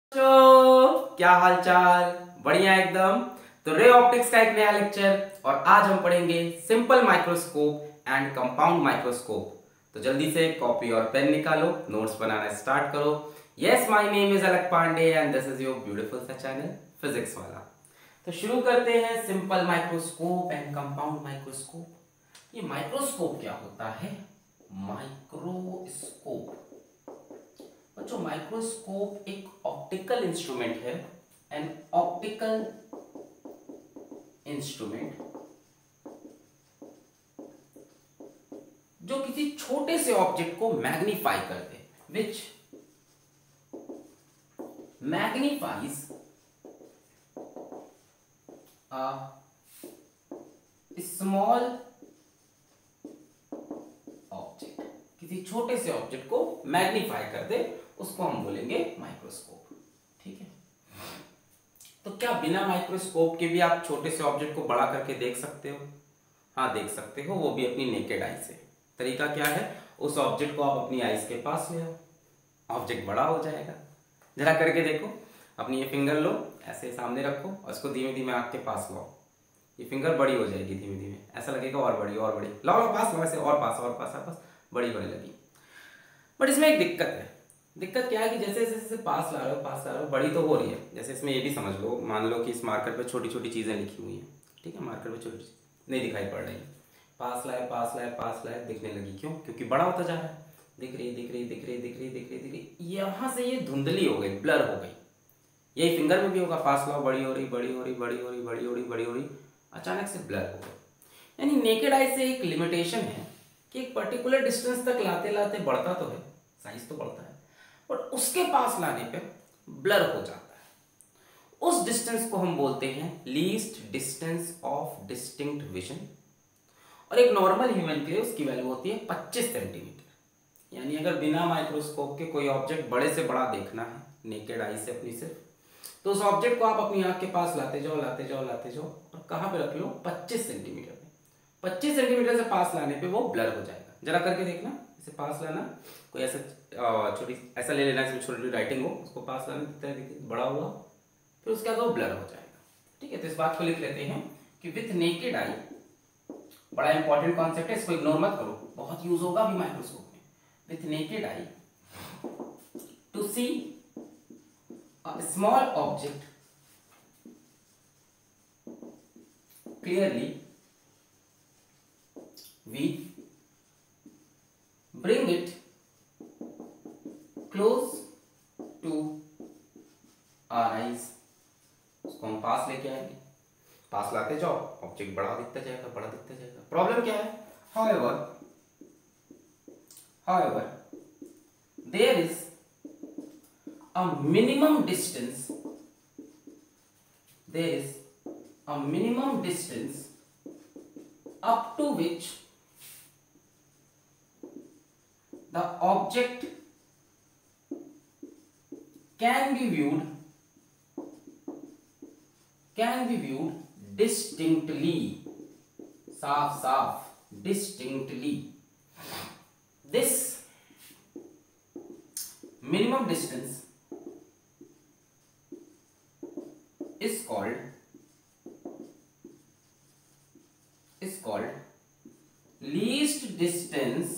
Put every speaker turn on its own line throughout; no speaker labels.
तो क्या हाल चाल, बढ़िया एकदम। तो रे ऑप्टिक्स का एक नया लेक्चर और आज हम पढ़ेंगे simple microscope and compound microscope. तो जल्दी से कॉपी और पेन निकालो, नोट्स बनाना स्टार्ट करो। Yes, my name is Alak Pandey and this is your beautiful सा चैनल फिजिक्स वाला। तो शुरू करते हैं simple microscope and compound microscope. ये माइक्रोस्कोप क्या होता है? माइक्रोस्कोप बच्चों, माइक्रोस्कोप एक ऑप्टिकल इंस्ट्रूमेंट है। एन ऑप्टिकल इंस्ट्रूमेंट जो किसी छोटे से ऑब्जेक्ट को मैग्नीफाई कर दे, which magnifies a small object. किसी छोटे से ऑब्जेक्ट को मैग्नीफाई कर दे, उसको हम बोलेंगे माइक्रोस्कोप। ठीक है। तो क्या बिना माइक्रोस्कोप के भी आप छोटे से ऑब्जेक्ट को बड़ा करके देख सकते हो? हाँ, देख सकते हो, वो भी अपनी नेकेड आई से। तरीका क्या है? उस ऑब्जेक्ट को आप अपनी आईज के पास ले आओ, ऑब्जेक्ट बड़ा हो जाएगा। जरा करके देखो। अपनी ये फिंगर लो, ऐसे सामने रखो और इसको धीमे धीमे आँख के पास लाओ। ये फिंगर बड़ी हो जाएगी धीमे धीमे, ऐसा लगेगा और बड़ी और बड़ी। लाओ लाओ पास, ऐसे और पास और पास और पास, बड़ी बड़ी लगी। बट इसमें एक दिक्कत है। दिक्कत क्या है कि जैसे जैसे पास ला रहे हो पास ला रहे हो, बड़ी तो हो रही है। जैसे इसमें ये भी समझ लो, मान लो कि इस मार्कर पे छोटी छोटी चीजें लिखी हुई हैं। ठीक है, मार्कर पे छोटी नहीं दिखाई पड़ रही। पास लाए पास लाए पास लाए, दिखने लगी। क्यों? क्योंकि बड़ा होता जा रहा है। दिख रही दिख रही दिख रही दिख रही दिख रही दिख रही, यहाँ से ये धुंधली हो गई, ब्लर हो गई। यही फिंगर में भी होगा, पास लाओ, बड़ी हो रही बड़ी हो रही बड़ी हो रही बड़ी हो रही बड़ी हो रही, अचानक से ब्लर हो गई। यानी नेकेड आई से एक लिमिटेशन है कि एक पर्टिकुलर डिस्टेंस तक लाते लाते बढ़ता तो है, साइज तो बढ़ता है, बट उसके पास लाने पे ब्लर हो जाता है। उस डिस्टेंस को हम बोलते हैं least distance of distinct vision. और एक नॉर्मल ह्यूमन के लिए उसकी वैल्यू होती है 25 सेंटीमीटर। यानी अगर बिना माइक्रोस्कोप के कोई ऑब्जेक्ट बड़े से बड़ा देखना है नेकेड आई से अपनी सिर्फ, तो उस ऑब्जेक्ट को आप अपनी आंख के पास लाते जाओ लाते जाओ लाते जाओ और कहां पे रख लो? 25 सेंटीमीटर पे। 25 सेंटीमीटर से पास लाने पे वो ब्लर हो जाएगा। जरा करके देखना, इसे पास लाना, कोई ऐसा छोटी ऐसा ले लेना जिसमें छोटी छोटी राइटिंग हो, उसको पास लाना, देखिए बड़ा हुआ, फिर उसके बाद वो ब्लर हो जाएगा। ठीक है, तो इस बात को लिख लेते हैं कि विथ नेकेड आई, बड़ा इंपॉर्टेंट कॉन्सेप्ट है, इसको इग्नोर मत करो, बहुत यूज होगा अभी माइक्रोस्कोप में। With naked eye to see a small object clearly, we bring it close to our eyes। उसको हम पास लेके आएंगे, पास लाते जाओ, ऑब्जेक्ट बड़ा दिखता जाएगा बड़ा दिखता जाएगा। प्रॉब्लम क्या है? however there is a minimum distance, there is a minimum distance up to which the object can be viewed distinctly, साफ साफ, distinctly। this minimum distance is called least distance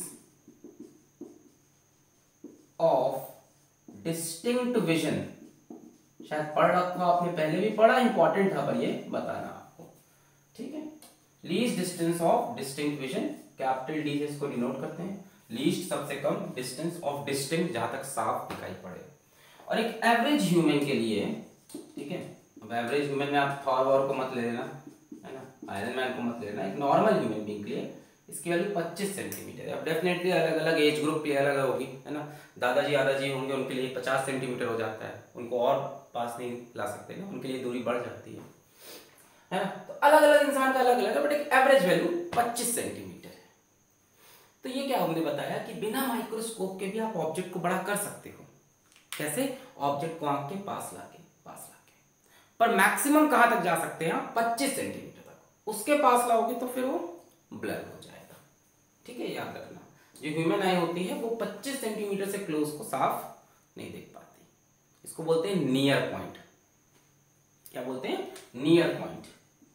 of distinct vision। शायद पढ़ रखा आपने, पहले भी पढ़ा, important था पर ये बताना आपको। ठीक है, least distance of distinct vision, capital D से इसको डिनोट करते हैं। लीस्ट सबसे कम, डिस्टेंस ऑफ डिस्टिंक्ट जहां तक साफ दिखाई पड़े। और एक एवरेज ह्यूमन के लिए, ठीक है, अब एवरेज ह्यूमन में आप थॉर वॉर को मत ले लेना, है ना, आयरन मैन को मत लेना, एक नॉर्मल ह्यूमन बीइंग के लिए इसकी वैल्यू 25 सेंटीमीटर है। अब डेफिनेटली अलग अलग एज ग्रुप के लिए अलग होगी, है ना। दादाजी दादाजी होंगे, उनके लिए 50 सेंटीमीटर हो जाता है, उनको और पास नहीं ला सकते ना, उनके लिए दूरी बढ़ जाती है ना। तो अलग अलग इंसान का अलग अलग है, बट एक एवरेज वैल्यू 25 सेंटीमीटर है। तो ये क्या हमने बताया कि बिना माइक्रोस्कोप के भी आप ऑब्जेक्ट को बड़ा कर सकते हो। कैसे? ऑब्जेक्ट को आंख के पास लाके पर मैक्सिमम कहां तक जा सकते हैं आप? 25 सेंटीमीटर तक। उसके पास लाओगे तो फिर वो ब्लर हो जाएगा। ठीक है, याद रखना, जो ह्यूमन आई होती है वो 25 सेंटीमीटर से क्लोज को साफ नहीं देख पाती। इसको बोलते हैं नियर पॉइंट। क्या बोलते हैं? Near point.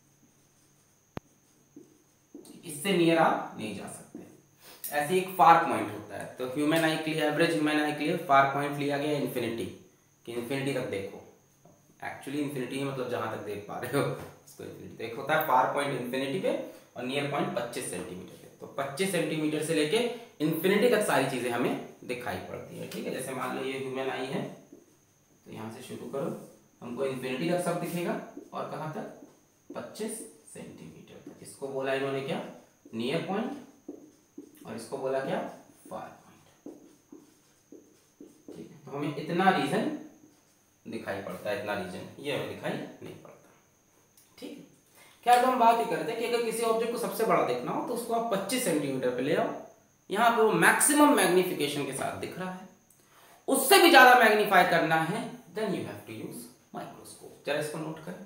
इससे नियर आप नहीं जा सकते। ऐसे एक फार पॉइंट होता है, तो ह्यूमन आई के लिए, एवरेज ह्यूमन आई के लिए फार पॉइंट लिया गया इन्फिनिटी, कि इन्फिनिटी तक देखो। एक्चुअली इन्फिनिटी मतलब जहां तक देख पा रहे हो उसको इन्फिनिटी देख होता है। फार पॉइंट इन्फिनिटी पे और नियर पॉइंट 25 सेंटीमीटर पे। तो 25 सेंटीमीटर से लेके इन्फिनिटी तक सारी चीजें हमें दिखाई पड़ती है। ठीक है, जैसे मान लो ये ह्यूमन आई है, तो यहाँ से शुरू करो, हमको इन्फिनिटी तक सब दिखेगा, और कहाँ तक? 25 सेंटीमीटर तक। इसको बोला इन्होंने क्या? नियर पॉइंट, और इसको बोला क्या? Far point. ठीक है, तो हमें इतना रीजन दिखाई पड़ता है, इतना रीजन ये हमें दिखाई नहीं पड़ता। ठीक है, क्या तो हम बात ही करते हैं कि अगर किसी ऑब्जेक्ट को सबसे बड़ा देखना हो तो उसको आप 25 सेंटीमीटर पे ले आओ, यहाँ पे वो मैक्सिमम मैग्निफिकेशन के साथ दिख रहा है। उससे भी ज्यादा मैग्नीफाई करना है, then you have to use microscope. जरा इसको नोट करें,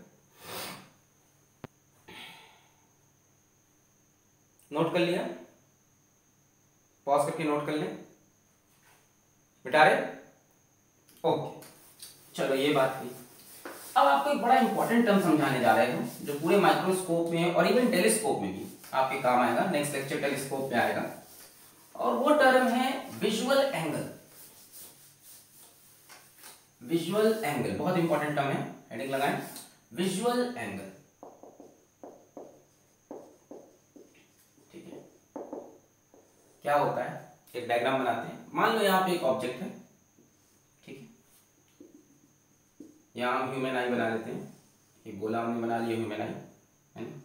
नोट कर लिया? पॉज करके नोट कर लें, मिटा रहे? ओके, चलो ये बात हुई। अब आपको एक बड़ा इंपॉर्टेंट टर्म समझाने जा रहे हैं जो पूरे माइक्रोस्कोप में और इवन टेलीस्कोप में भी आपके काम आएगा। नेक्स्ट लेक्चर टेलीस्कोप में आएगा, और वो टर्म है विजुअल एंगल। विजुअल एंगल बहुत इंपॉर्टेंट टर्म है, हेडिंग लगाएं, विजुअल एंगल। ठीक है, क्या होता है? एक डायग्राम बनाते हैं। मान लो यहाँ पे एक ऑब्जेक्ट है, ठीक है, यहाँ हम ह्यूमन आई बना लेते हैं। एक गोला हमने बना लिया ह्यूमन आई, है ना?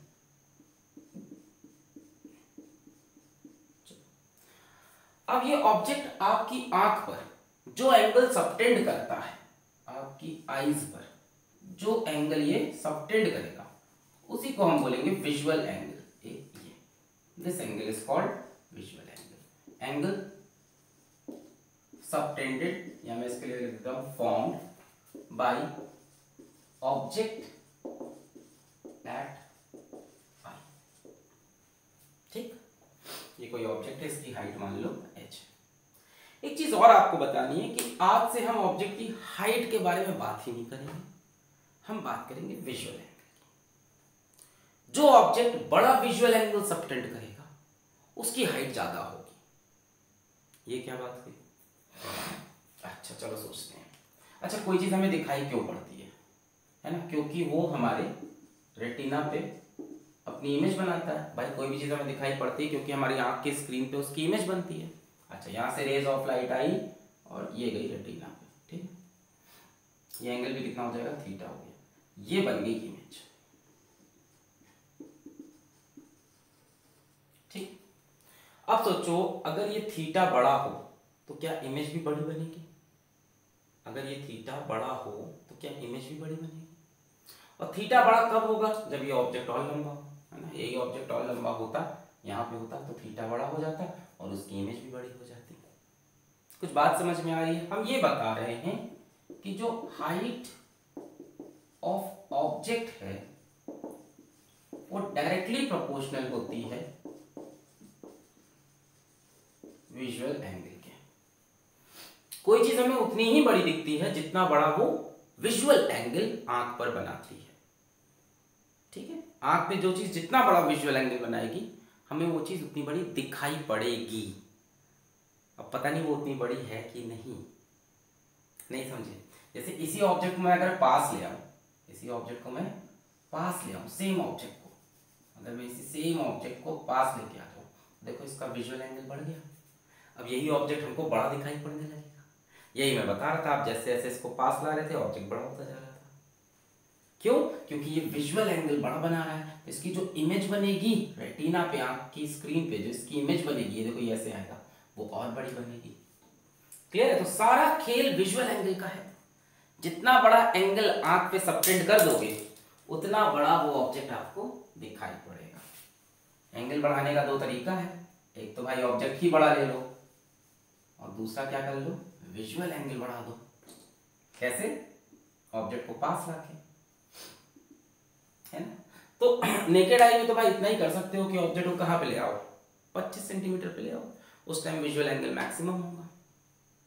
अब ये ऑब्जेक्ट आपकी आंख पर जो एंगल सबटेंड करता है, आपकी आईज पर जो एंगल ये सबटेंड करेगा, उसी को हम बोलेंगे विजुअल एंगल। ये this angle is called visual angle. Angle subtended, या मैं इसके लिए लिख देता हूं formed by object at eye. ठीक, ये कोई ऑब्जेक्ट है, इसकी हाइट मान लो h। एक चीज और आपको बतानी है कि आज से हम ऑब्जेक्ट की हाइट के बारे में बात ही नहीं करेंगे, हम बात करेंगे विजुअल एंगल की। जो ऑब्जेक्ट बड़ा विजुअल एंगल सबटेंड करेगा उसकी हाइट ज्यादा होगी। ये क्या बात हुई? अच्छा चलो सोचते हैं। अच्छा, कोई चीज हमें दिखाई क्यों पड़ती है ना? क्योंकि वो हमारे रेटिना पे अपनी इमेज बनाता है। भाई कोई भी चीज हमें दिखाई पड़ती है क्योंकि हमारी आंख की स्क्रीन पे उसकी इमेज बनती है। अच्छा, यहाँ से रेज ऑफ लाइट आई और ये गई रेटिना पे, ठीक है, ये एंगल भी कितना हो जाएगा? थीटा हो गया, ये बन गई इमेज। ठीक, अब सोचो अगर ये थीटा बड़ा हो तो क्या इमेज भी बड़ी बनेगी? अगर ये थीटा बड़ा हो तो क्या इमेज भी बड़ी बनेगी? और थीटा बड़ा कब होगा? जब ये ऑब्जेक्ट और लंबा हो, है ना? यही ऑब्जेक्ट और लंबा होता, यहाँ पे होता, तो थीटा बड़ा हो जाता और उसकी इमेज भी बड़ी हो जाती। कुछ बात समझ में आ रही है? हम ये बता रहे हैं कि जो हाइट ऑफ ऑब्जेक्ट है वो डायरेक्टली प्रोपोर्शनल होती है विजुअल एंगल के। कोई चीज हमें उतनी ही बड़ी दिखती है जितना बड़ा वो विजुअल एंगल आंख पर बनाती है। ठीक है, आंख पे जो चीज जितना बड़ा विजुअल एंगल बनाएगी हमें वो चीज उतनी बड़ी दिखाई पड़ेगी। अब पता नहीं वो उतनी बड़ी है कि नहीं समझे? जैसे इसी ऑब्जेक्ट को मैं अगर पास ले आऊं, इसी ऑब्जेक्ट को मैं पास ले आऊं, सेम ऑब्जेक्ट को अगर मैं इसी सेम ऑब्जेक्ट को पास लेके आता हूं, देखो इसका विजुअल एंगल बढ़ गया। अब यही ऑब्जेक्ट हमको बड़ा दिखाई पड़ने लगेगा। यही मैं बता रहा था, आप जैसे जैसे इसको पास ला रहे थे ऑब्जेक्ट बड़ा होता जा रहा था। क्यों? क्योंकि ये विजुअल एंगल बड़ा बना रहा है। तो इसकी जो इमेज बनेगी रेटिना पे, आंख की स्क्रीन पे जो इसकी इमेज बनेगी, ये देखो ये ऐसे आएगा, वो और बड़ी बनेगी। क्लियर है? तो सारा खेल विजुअल एंगल का है। जितना बड़ा एंगल आंख पे सबटेंड कर दोगे उतना बड़ा वो ऑब्जेक्ट आपको दिखाई पड़ेगा। एंगल बढ़ाने का दो तरीका है, एक तो भाई ऑब्जेक्ट ही बड़ा ले लो और दूसरा क्या कर लो, विजुअल एंगल बढ़ा दो। कैसे? ऑब्जेक्ट को पास लाके, है ना? तो नेकेड आई में तो भाई इतना ही कर सकते हो कि ऑब्जेक्ट को कहां पे ले आओ, 25 सेंटीमीटर पे ले आओ, उस टाइम विजुअल एंगल मैक्सिमम होगा।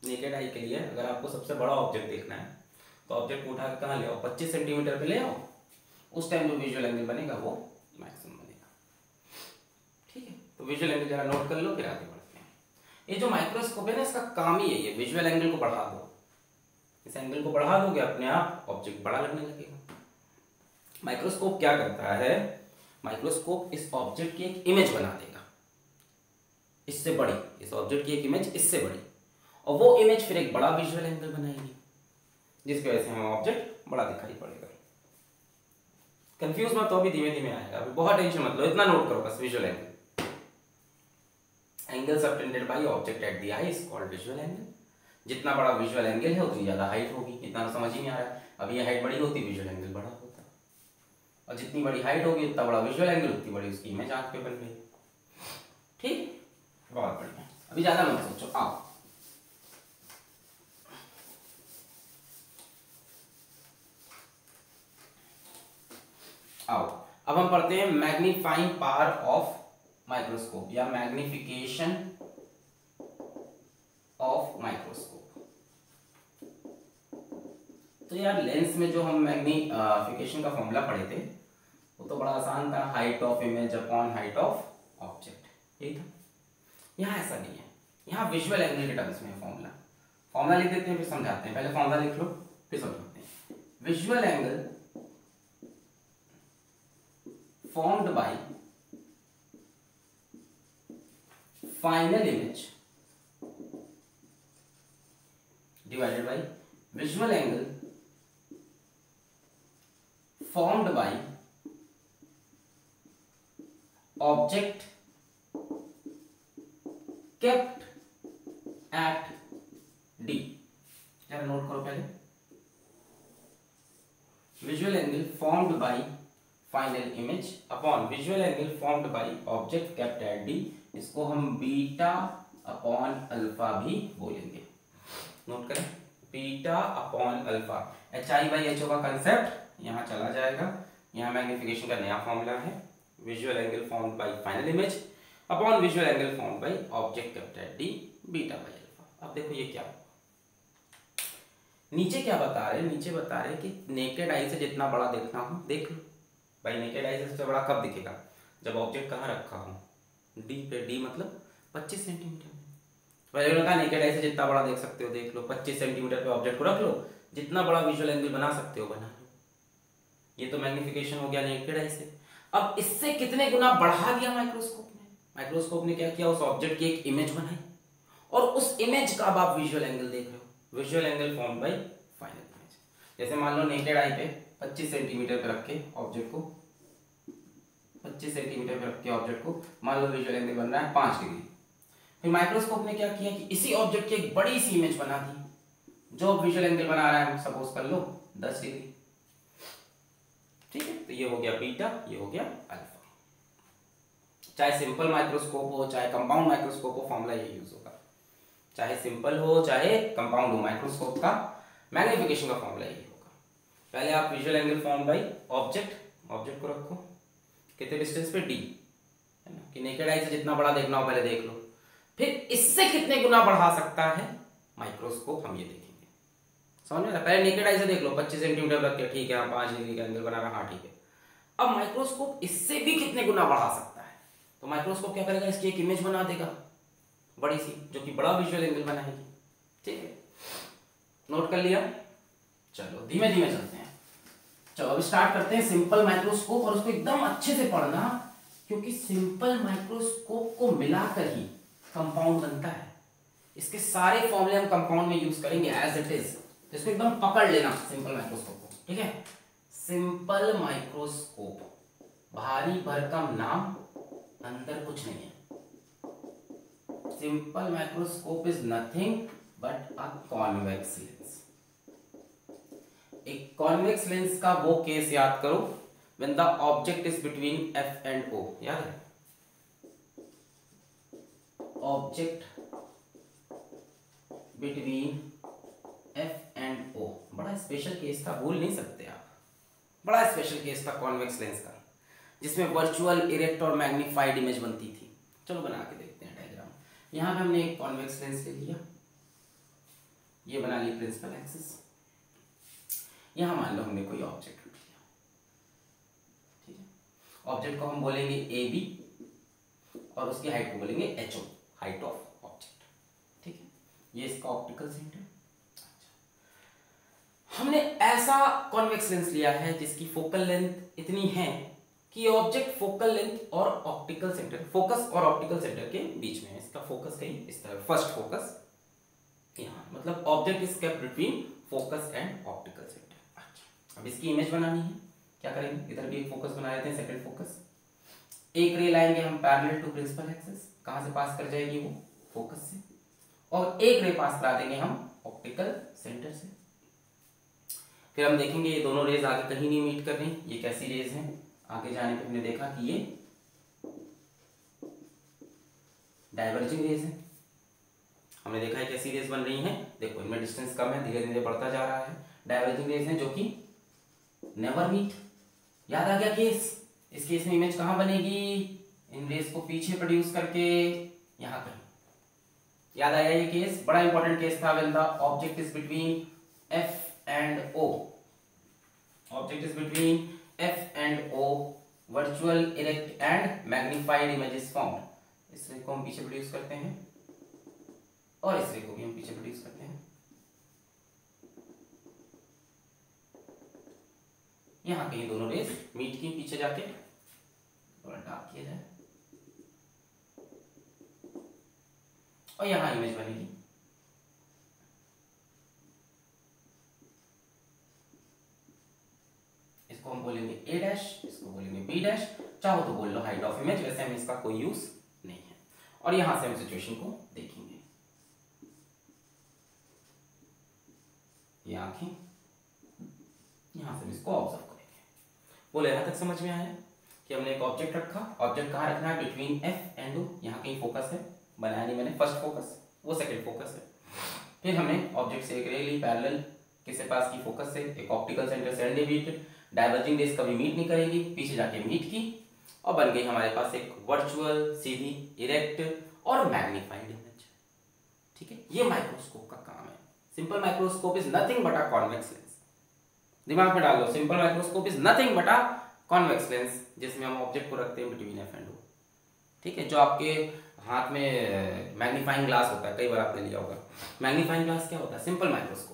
नेकेड आई के लिए अगर आपको सबसे बड़ा ऑब्जेक्ट देखना है तो ऑब्जेक्ट को उठा के कहाँ ले आओ, 25 सेंटीमीटर पे ले आओ, उस टाइम जो विजुअल एंगल बनेगा वो मैक्सिमम बनेगा। ठीक है, तो विजुअल एंगल जरा नोट कर लो, फिर आगे बढ़ते हैं। ये जो माइक्रोस्कोप है ना, इसका काम ही है ये विजुअल एंगल को बढ़ा दो। इस एंगल को बढ़ा दोगे अपने आप ऑब्जेक्ट बड़ा लगने लगेगा। माइक्रोस्कोप क्या करता है, माइक्रोस्कोप इस ऑब्जेक्ट की एक इमेज बना देगा इससे बड़ी, इस ऑब्जेक्ट की एक इमेज इससे बड़ी, और वो इमेज फिर एक बड़ा विजुअल एंगल बनाएगी, जिसकी वजह से हमें ऑब्जेक्ट बड़ा दिखाई पड़ेगा। कंफ्यूज मत हो, अभी धीमे धीमे आएगा, अभी बहुत टेंशन मत लो, इतना नोट करो बस। Visual angle, angle subtended by object at the eye is called visual angle. जितना बड़ा विजुअल एंगल है उतनी ज्यादा हाइट होगी। इतना तो समझ ही नहीं आ रहा है। अब ये हाइट बड़ी होती विजुअल एंगल बड़ा होता, और जितनी बड़ी हाइट होगी उतना बड़ा विजुअल एंगल, उतनी बड़ी उसकी इमेज आंख पे बन गई। ठीक, बहुत बढ़िया। अभी ज्यादा मत सोचो, आओ आओ अब हम पढ़ते हैं मैग्नीफाइंग पावर ऑफ माइक्रोस्कोप या मैग्निफिकेशन ऑफ माइक्रोस्कोप। तो यार लेंस में जो हम मैग्निफिकेशन का फॉर्मूला पढ़े थे वो तो बड़ा आसान था, height of image upon height of object, यही था। यहाँ ऐसा नहीं है, यहाँ विजुअल एंगल के टर्म्स में फॉर्मूला लिख देते हैं फिर समझाते हैं। पहले फॉर्मूला लिख लो फिर समझाते हैं। Visual angle formed by final image divided by visual angle formed by object kept at D। जरा नोट करो पहले, visual angle formed by final image upon visual angle formed by object kept at D, इसको हम beta upon alpha भी बोलेंगे। Note करें, beta upon alpha. H I by H O का concept यहाँ चला जाएगा। यहाँ मैग्निफिकेशन का नया फॉर्मूला है, visual angle formed by final image upon visual angle formed by object kept at D beta by alpha. अब देखो ये क्या होगा, नीचे क्या बता रहे हैं, नीचे बता रहे हैं कि नेकेड आई से जितना बड़ा देखना हो देख लो। भाई नेकेड आई से सबसे बड़ा कब दिखेगा, जब ऑब्जेक्ट कहाँ रखा हो, डी पे। डी मतलब 25 सेंटीमीटर। पहले उन्होंने कहा नेकेड आई से जितना बड़ा देख सकते हो देख लो, 25 सेंटीमीटर पे ऑब्जेक्ट को रख लो, जितना बड़ा विजुअल एंगल बना सकते हो बना लो। ये तो मैग्निफिकेशन हो गया नेकेड आई से। अब इससे कितने गुना बढ़ा दिया माइक्रोस्कोप ने। माइक्रोस्कोप ने क्या किया, उस ऑब्जेक्ट की एक इमेज बनाई, और उस इमेज का अब आप विजुअल एंगल देख रहे हो, visual angle formed by final image. जैसे मान लो नेकेड आई पे 25 सेंटीमीटर पे रख के ऑब्जेक्ट को, 25 सेंटीमीटर पे रख के ऑब्जेक्ट को मान लो विजुअल एंगल बन रहा है 5 डिग्री। फिर माइक्रोस्कोप ने क्या किया कि इसी ऑब्जेक्ट की एक बड़ी सी इमेज बना दी, जो विजुअल एंगल बना रहा है सपोज कर लो 10 डिग्री। ठीक है, तो ये हो गया बीटा, ये हो गया अल्फा। चाहे सिंपल माइक्रोस्कोप हो चाहे कंपाउंड माइक्रोस्कोप हो, फॉर्मूला ये यूज होगा। चाहे सिंपल हो चाहे कंपाउंड हो, माइक्रोस्कोप का मैग्निफिकेशन का फॉर्मूला ये होगा। पहले आप visual angle form by object, object को रखो कितने डिस्टेंस पे, डी है ना, कि नेकेड आई से जितना बड़ा देखना हो पहले देख लो। फिर इससे कितने गुना बढ़ा सकता है माइक्रोस्कोप, हम ये देखेंगे। समझ में? पहले नेकेड आई से देख लो 25 सेंटीमीटर रख के, ठीक है, 5 डिग्री का एंगल बना रहा, हाँ ठीक है। अब माइक्रोस्कोप इससे भी कितने गुना बढ़ा सकता है, तो माइक्रोस्कोप क्या करेगा, इसकी एक इमेज बना देगा बड़ी सी, जो कि बड़ा विजुअल एंगल बनाएगी। ठीक है, नोट कर लिया। चलो धीमे धीमे चलते हैं। चलो अभी स्टार्ट करते हैं सिंपल माइक्रोस्कोप, और उसको एकदम अच्छे से पढ़ना, क्योंकि सिंपल माइक्रोस्कोप को मिलाकर ही कंपाउंड बनता है। इसके सारे फॉर्मूले हम कंपाउंड में यूज करेंगे एज इट इज, तो इसको एकदम पकड़ लेना सिंपल माइक्रोस्कोप को। ठीक है, सिंपल माइक्रोस्कोप, भारी भरकम नाम, अंदर कुछ नहीं है। Simple microscope is nothing but a convex lens. एक कॉन्वेक्स लेंस का वो केस याद करो when the object is between F and O. याद है, object between F and O, बड़ा स्पेशल केस था, भूल नहीं सकते आप। बड़ा स्पेशल केस था कॉन्वेक्स लेंस का, जिसमें वर्चुअल, इरेक्ट और मैग्नीफाइड इमेज बनती थी। चलो बना के देखते हैं डायग्राम। यहां पे हमने एक कॉन्वेक्स लेंस ले लिया, ये बना ली प्रिंसिपल एक्सिस। यहां मान लो हमने कोई ऑब्जेक्ट रख लिया, ठीक है। ऑब्जेक्ट को हम बोलेंगे ए बी और उसकी हाइट को बोलेंगे H O, height of object, ठीक है। ये इसका ऑप्टिकल सेंटर। हमने ऐसा कॉन्वेक्स लेंस लिया है जिसकी फोकल लेंथ इतनी है कि ऑब्जेक्ट फोकल लेंथ और ऑप्टिकल सेंटर, फोकस और ऑप्टिकल सेंटर के बीच में है। इसका फोकस कहीं इस तरह, फर्स्ट फोकस यहाँ, मतलब object is kept between focus and optical centre. अच्छा, अब इसकी इमेज बनानी है, क्या करेंगे, इधर भी एक फोकस बना लेते हैं, सेकंड फोकस। एक रे लाएंगे हम पैरेलल टू प्रिंसिपल एक्सिस, कहां से पास कर जाएगी वो, फोकस से, और एक रे पास करा देंगे हम ऑप्टिकल सेंटर से। फिर हम देखेंगे ये दोनों रेज आगे कहीं नहीं मीट कर रही, ये कैसी रेज हैं। आगे जाने पे हमने देखा कि ये डाइवर्जिंग रेज है। हमने देखा है कैसी रेज बन रही हैं, देखो इनमें डिस्टेंस कम है, धीरे धीरे बढ़ता जा रहा है। डाइवर्जिंग रेज हैं जो कि नेवर मीट। याद आ गया केस, इस केस में इमेज कहां बनेगी, इन रेज को पीछे प्रोड्यूस करके यहां कहीं। याद आया ये केस, बड़ा इंपॉर्टेंट केस था when the object is between F and O. Object is between F and O. Virtual, erect and magnified image is formed. इस रे को हम पीछे प्रोड्यूस करते हैं और इस रे को भी हम पीछे प्रोड्यूस करते हैं। यहां कहीं दोनों रेस मीट की, पीछे जाके थोड़ा डार्क किया जाए और यहां इमेज बनेगी। इसको हम बोलेंगे ए डैश, इसको बोलेंगे बी डैश, चाहो तो बोल लो हाइट ऑफ इमेज, वैसे हमें इसका कोई यूज नहीं है। और यहां से हम सिचुएशन को देखेंगे, ये आंखें, यहां से हम इसको ऑब्जर्व करेंगे। बोले यहां तक समझ में आया कि हमने एक ऑब्जेक्ट रखा, ऑब्जेक्ट कहां रखना है, बिटवीन एफ एंड ओ। यहां कहीं फोकस है, बनाया नहीं मैंने, फर्स्ट फोकस, वो सेकंड फोकस है। फिर हमने ऑब्जेक्ट से एक रे ली पैरेलल, किससे पास की, फोकस से, एक ऑप्टिकल सेंटर से एंडीवीट। डाइवर्जिंग रेज कभी मीट नहीं करेगी, पीछे जाके मीट की और बन गई हमारे पास एक वर्चुअल, सीधी, इरेक्ट और मैग्नीफाइड इमेज, ठीक है। ये माइक्रोस्कोप का काम है। Simple microscope is nothing but a convex lens. दिमाग में डाल लो, simple microscope is nothing but a convex lens, जिसमें हम ऑब्जेक्ट को रखते हैं बिटवीन एफ एंड ओ, ठीक है। जो आपके हाथ में मैग्नीफाइंग ग्लास होता है, कई बार आपने लिया होगा। मैग्नीफाइंग ग्लास क्या होता है, सिंपल माइक्रोस्कोप।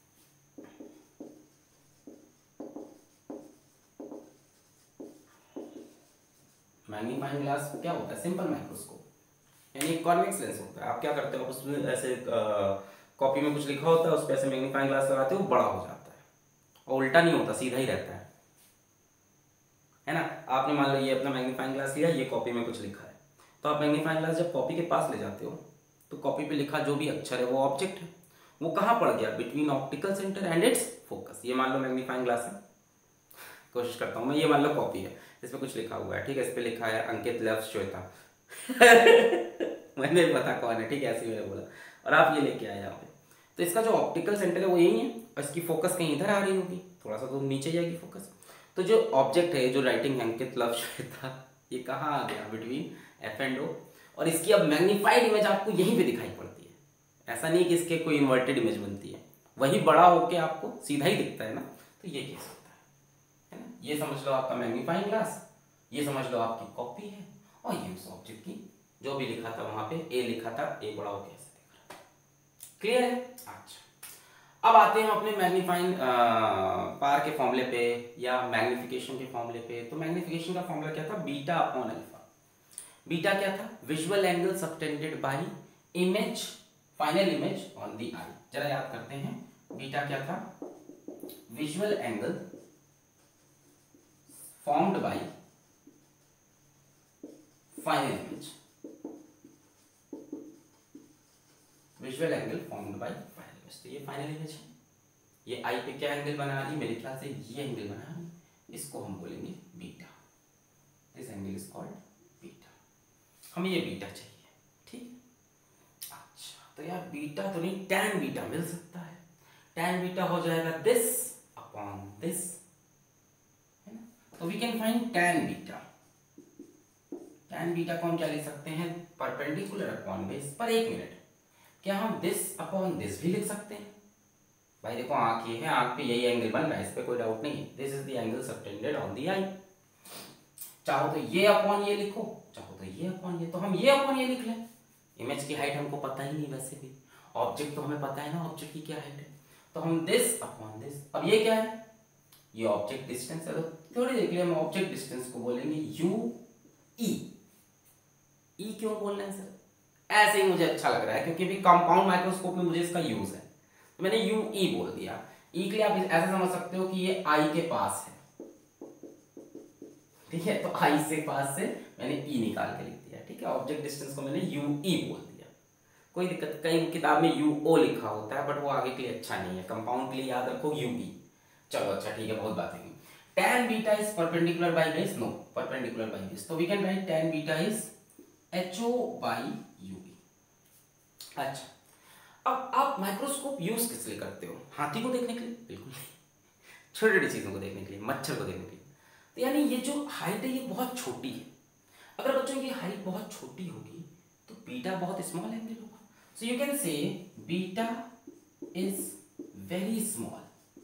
मैग्नीफाइंग ग्लास क्या होता है, सिंपल माइक्रोस्कोप, यानी कॉन्वेक्स लेंस होता है। आप क्या करते हो, उसमें ऐसे कॉपी में कुछ लिखा होता है, उस पर ऐसे मैग्नीफाइंग ग्लास लगाते हो, बड़ा हो जाता है और उल्टा नहीं होता, सीधा ही रहता है ना। आपने मान लो ये अपना मैग्नीफाइंग ग्लास लिया, ये कॉपी में कुछ लिखा है, तो आप मैग्नीफाइंग ग्लास जब कॉपी के पास ले जाते हो तो कॉपी पे लिखा जो भी अक्षर है वो ऑब्जेक्ट है, वो कहाँ पड़ गया, between optical centre and its focus. ये मान लो मैग्नीफाइंग ग्लास है, कोशिश करता हूँ मैं, ये मान लो कॉपी है, इसमें कुछ लिखा हुआ है, ठीक है। इस पे लिखा है अंकित लव्स श्वेता मैंने पता कौन है, ठीक है, ऐसे मैंने बोला, और आप ये लेके आए यहाँ पे। तो इसका जो ऑप्टिकल सेंटर है वो यही है और इसकी फोकस कहीं इधर आ रही होगी, थोड़ा सा तो नीचे जाएगी फोकस। तो जो ऑब्जेक्ट है, जो राइटिंग है अंकित लव्स श्वेता, ये कहाँ आ गया, बिटवीन एफ एंड ओ। और इसकी अब मैग्नीफाइड इमेज आपको यहीं पे दिखाई पड़ती है। ऐसा नहीं कि इसके कोई इन्वर्टेड इमेज बनती है, वही बड़ा होके आपको सीधा ही दिखता है ना। तो ये केस होता है ना। ये समझ लो आपका मैग्नीफाइंग ग्लास, ये समझ लो आपकी कॉपी है, और ये उस ऑब्जेक्ट की जो भी लिखा था वहां पे, ए लिखा था, ए बड़ा होके ऐसे दिख रहा है। क्लियर है। अच्छा, अब आते हैं अपने मैग्नीफाइंग पावर के फॉर्मूले पे या मैग्निफिकेशन के फॉर्मूले पे। तो मैग्निफिकेशन का फॉर्मूला क्या था, बीटा अपॉन अल्फा। बीटा क्या था, visual angle subtended by image, final image on the eye. जरा याद करते हैं, बीटा क्या था, visual angle formed by final image, visual angle formed by final image. तो ये फाइनल इमेज है, ये आई पे क्या एंगल बना रही, मेरे ख्याल से ये एंगल बना रही, इसको हम बोलेंगे beta. This angle is called beta. हमें ये बीटा चाहिए, ठीक। अच्छा, तो यार बीटा तो नहीं, tan बीटा मिल सकता है। tan बीटा हो जाएगा दिस अपॉन दिस, है ना। तो we can find tan beta. tan beta को हम क्या लिख सकते हैं, परपेंडिकुलर अपॉन बेस। पर एक मिनट, क्या हम दिस अपॉन दिस भी लिख सकते हैं, भाई देखो आंख ये है, आंख पे यही एंगल बन रहा है, इस पे कोई डाउट नहीं है। This is the angle subtended on the eye. चाहो तो ये अपॉन ये लिखो, चाहो तो ये अपॉन ये, तो हम ये अपॉन ये लिख लें। इमेज की हाइट हमको पता ही नहीं, वैसे भी ऑब्जेक्ट तो हमें पता है ना ऑब्जेक्ट की क्या हाइट है, तो हम दिस अपॉन दिस। अब ये क्या है, ये ऑब्जेक्ट डिस्टेंस है, तो थोड़ी देर के लिए हम ऑब्जेक्ट डिस्टेंस को बोलेंगे यू ई। ई क्यों बोल रहे हैं सर, ऐसे ही मुझे अच्छा लग रहा है क्योंकि अभी कंपाउंड माइक्रोस्कोप में मुझे इसका यूज है, तो मैंने यू ई बोल दिया। ई के लिए आप ऐसे समझ सकते हो कि ये आई के पास है, ठीक है, तो आई से पास से मैंने ई निकाल के लिख दिया, ठीक है। ऑब्जेक्ट डिस्टेंस को मैंने यू ई बोल दिया, कोई दिक्कत, कई किताब में यू ओ लिखा होता है बट वो आगे के लिए अच्छा नहीं है, कंपाउंड के लिए याद रखो यू ई। चलो अच्छा ठीक है, बहुत बातें की। tan beta is perpendicular by base, no perpendicular by base, तो we can write tan beta is HO by UB। अच्छा, अब आप माइक्रोस्कोप यूज किस लिए करते हो? हाथी को देखने के लिए? बिल्कुल नहीं, छोटी छोटी चीजों को देखने के लिए, मच्छर को देखने के लिए। तो यानी ये जो हाइट है ये बहुत छोटी है। अगर बच्चों की हाइट बहुत छोटी होगी तो बीटा बहुत स्मॉल एंगल होगा, so you can say beta is very small.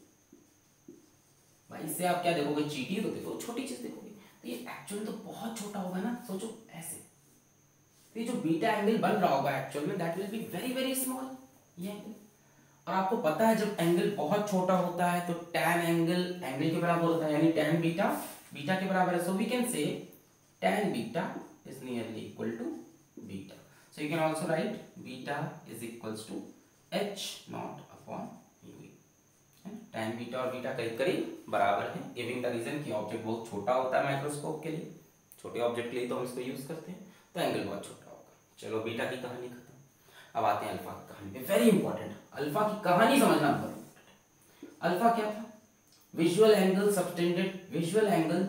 भाई इससे आप क्या देखोगे, चीटी तो देखो, छोटी चीज देखोगे, तो ये एक्चुअली तो बहुत छोटा होगा ना, सोचो ऐसे, तो ये जो बीटा एंगल बन रहा होगा एक्चुअल में that will be very very small ये एंगल। और आपको पता है जब एंगल बहुत छोटा होता है तो tan एंगल के बराबर होता है, यानी tan बीटा बीटा के बराबर है, so we can say tan beta is nearly equal to beta, so you can also write beta is equals to h nought upon u। tan beta और beta करीब करीब बराबर है, गिविंग द रीजन कि object बहुत छोटा होता है माइक्रोस्कोप के लिए, छोटे ऑब्जेक्ट के लिए तो हम इसको यूज करते हैं, तो एंगल बहुत छोटा होगा। चलो बीटा की कहानी खत्म, अब आते हैं अल्फा की कहानी पे, वेरी इंपॉर्टेंट, अल्फा की कहानी समझना बहुत इंपॉर्टेंट। अल्फा क्या था, visual angle subtended, visual angle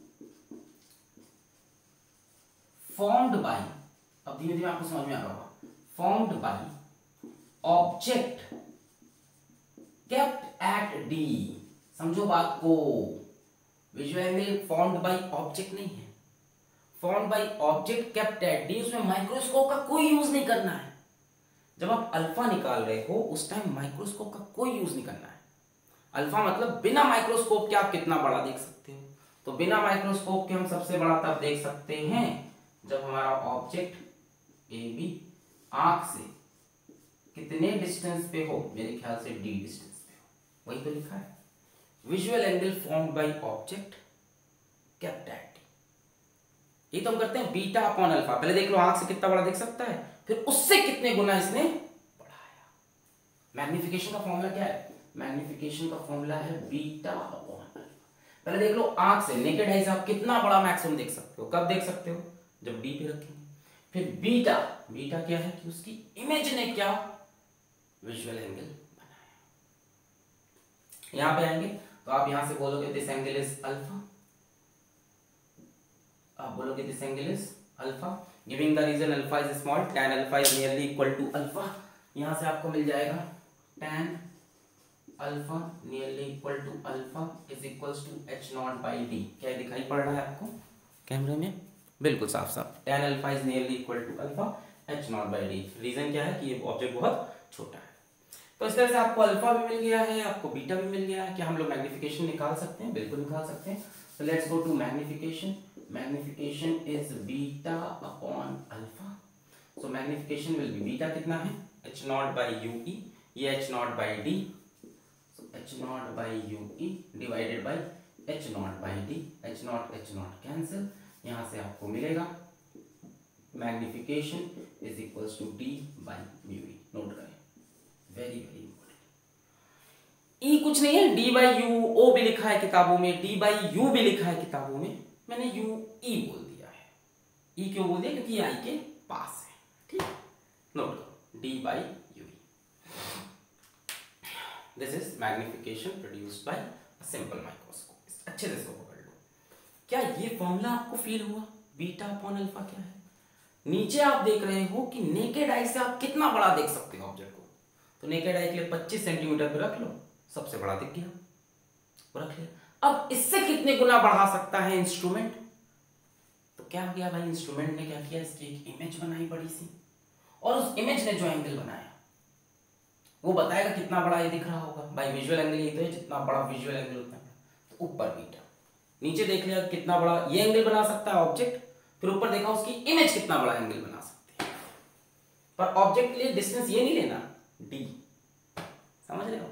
formed by, अब धीमे धीमे आपको समझ में आ रहा होगा, formed by object kept at D. समझो बात को, visual angle formed by object नहीं है, formed by object kept at D, उसमें माइक्रोस्कोप का कोई यूज नहीं करना है। जब आप अल्फा निकाल रहे हो उस टाइम माइक्रोस्कोप का कोई यूज नहीं करना है। अल्फा मतलब बिना माइक्रोस्कोप के आप कितना बड़ा देख सकते हो, तो बिना माइक्रोस्कोप के हम सबसे बड़ा तब देख सकते हैं जब हमारा ऑब्जेक्ट ए बी आंख से कितने डिस्टेंस पे हो, मेरे ख्याल से डी डिस्टेंस पे हो, वही तो लिखा है, visual angle formed by object kept at D. ये तो हम करते हैं बीटा अपॉन अल्फा, पहले देख लो आंख से कितना बड़ा देख सकता है, फिर उससे कितने गुना इसने बढ़ाया। मैग्निफिकेशन का फॉर्मूला क्या है, मैग्निफिकेशन का फॉर्मूला है बीटा अपॉन अल्फा। पहले देख लो आंख से नेकेड आई से आप कितना बड़ा मैक्सिमम देख सकते हो, कब देख सकते हो, जब डी पे रखेंगे। फिर बीटा, बीटा क्या है कि उसकी इमेज ने क्या विजुअल एंगल बनाया। यहां पे आएंगे तो आप यहां से बोलोगे दिस एंगल इज अल्फा, आप बोलोगे this angle is alpha, giving the reason alpha is small, tan alpha is nearly equal to alpha. यहां से आपको मिल जाएगा tan alpha nearly equal to alpha is equals to h not by D. क्या दिखाई पड़ रहा है आपको कैमरे में, बिल्कुल साफ साफ, tan alpha is nearly equal to alpha h not by D. Reason क्या है कि ये ऑब्जेक्ट बहुत छोटा है। तो इस तरह से आपको अल्फा भी मिल गया है, आपको बीटा भी मिल गया है। क्या हम लोग मैग्निफिकेशन निकाल सकते हैं, बिल्कुल निकाल सकते हैं। तो let's go to magnification. Magnification is beta upon alpha, so magnification will be beta कितना है h not by U E, ये h not by D, so h not by U E divided by h not by D, h nought cancel, यहां से आपको मिलेगा magnification is equals to d by mu E. Note करें, very very important. E कुछ नहीं है, d by U, ओ भी लिखा है किताबों में, d बाई यू भी लिखा है किताबों में, मैंने यू ई बोल दिया है। ई क्यों बोल दिया, क्योंकि ये आई के पास है, ठीक है। नोट करो D by U. This is magnification produced by a simple microscope. अच्छे से इसको पकड़ लो। क्या ये फॉर्मूला आपको फील हुआ, बीटा अपॉन अल्फा क्या है? नीचे आप देख रहे हो कि नेकेड आई से आप कितना बड़ा देख सकते हो ऑब्जेक्ट को, तो नेकेड आई के लिए 25 सेंटीमीटर पे रख लो, सबसे बड़ा दिख गया, रख लिया। अब इससे कितने गुना बढ़ा सकता है इंस्ट्रूमेंट, तो क्या किया भाई, इंस्ट्रूमेंट ने क्या किया, इसकी एक इमेज बनाई बड़ी सी, और उस इमेज ने जो एंगल बनाया वो बताएगा कितना बड़ा ये दिख रहा होगा। भाई विजुअल एंगल ये तो है, जितना बड़ा विजुअल एंगल उतना तो ऊपर बीटा। नीचे देख लिया कितना बड़ा ये एंगल बना सकता है ऑब्जेक्ट, फिर ऊपर देखा उसकी इमेज कितना बड़ा एंगल बना सकती है। पर ऑब्जेक्ट के लिए डिस्टेंस ये नहीं लेना d, समझ रहे हो?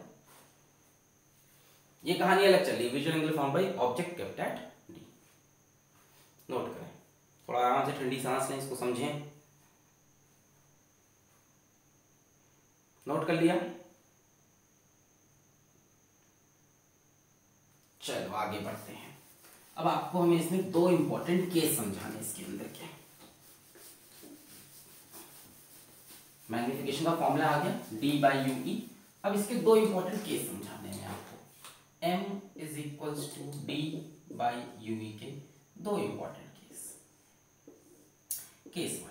ये कहानी अलग चल रही है। Visual angle found by object kept at d। नोट करें, थोड़ा आराम से ठंडी सांस लें, इसको समझें। नोट कर लिया? चलो आगे बढ़ते हैं। अब आपको हमें इसमें दो इंपॉर्टेंट केस समझाने इसके अंदर के। मैग्निफिकेशन का फॉर्मूला आ गया d/UE। अब इसके दो इंपॉर्टेंट केस समझाने हैं आपको। m = d/UE के दो इंपॉर्टेंट केस। केस 1,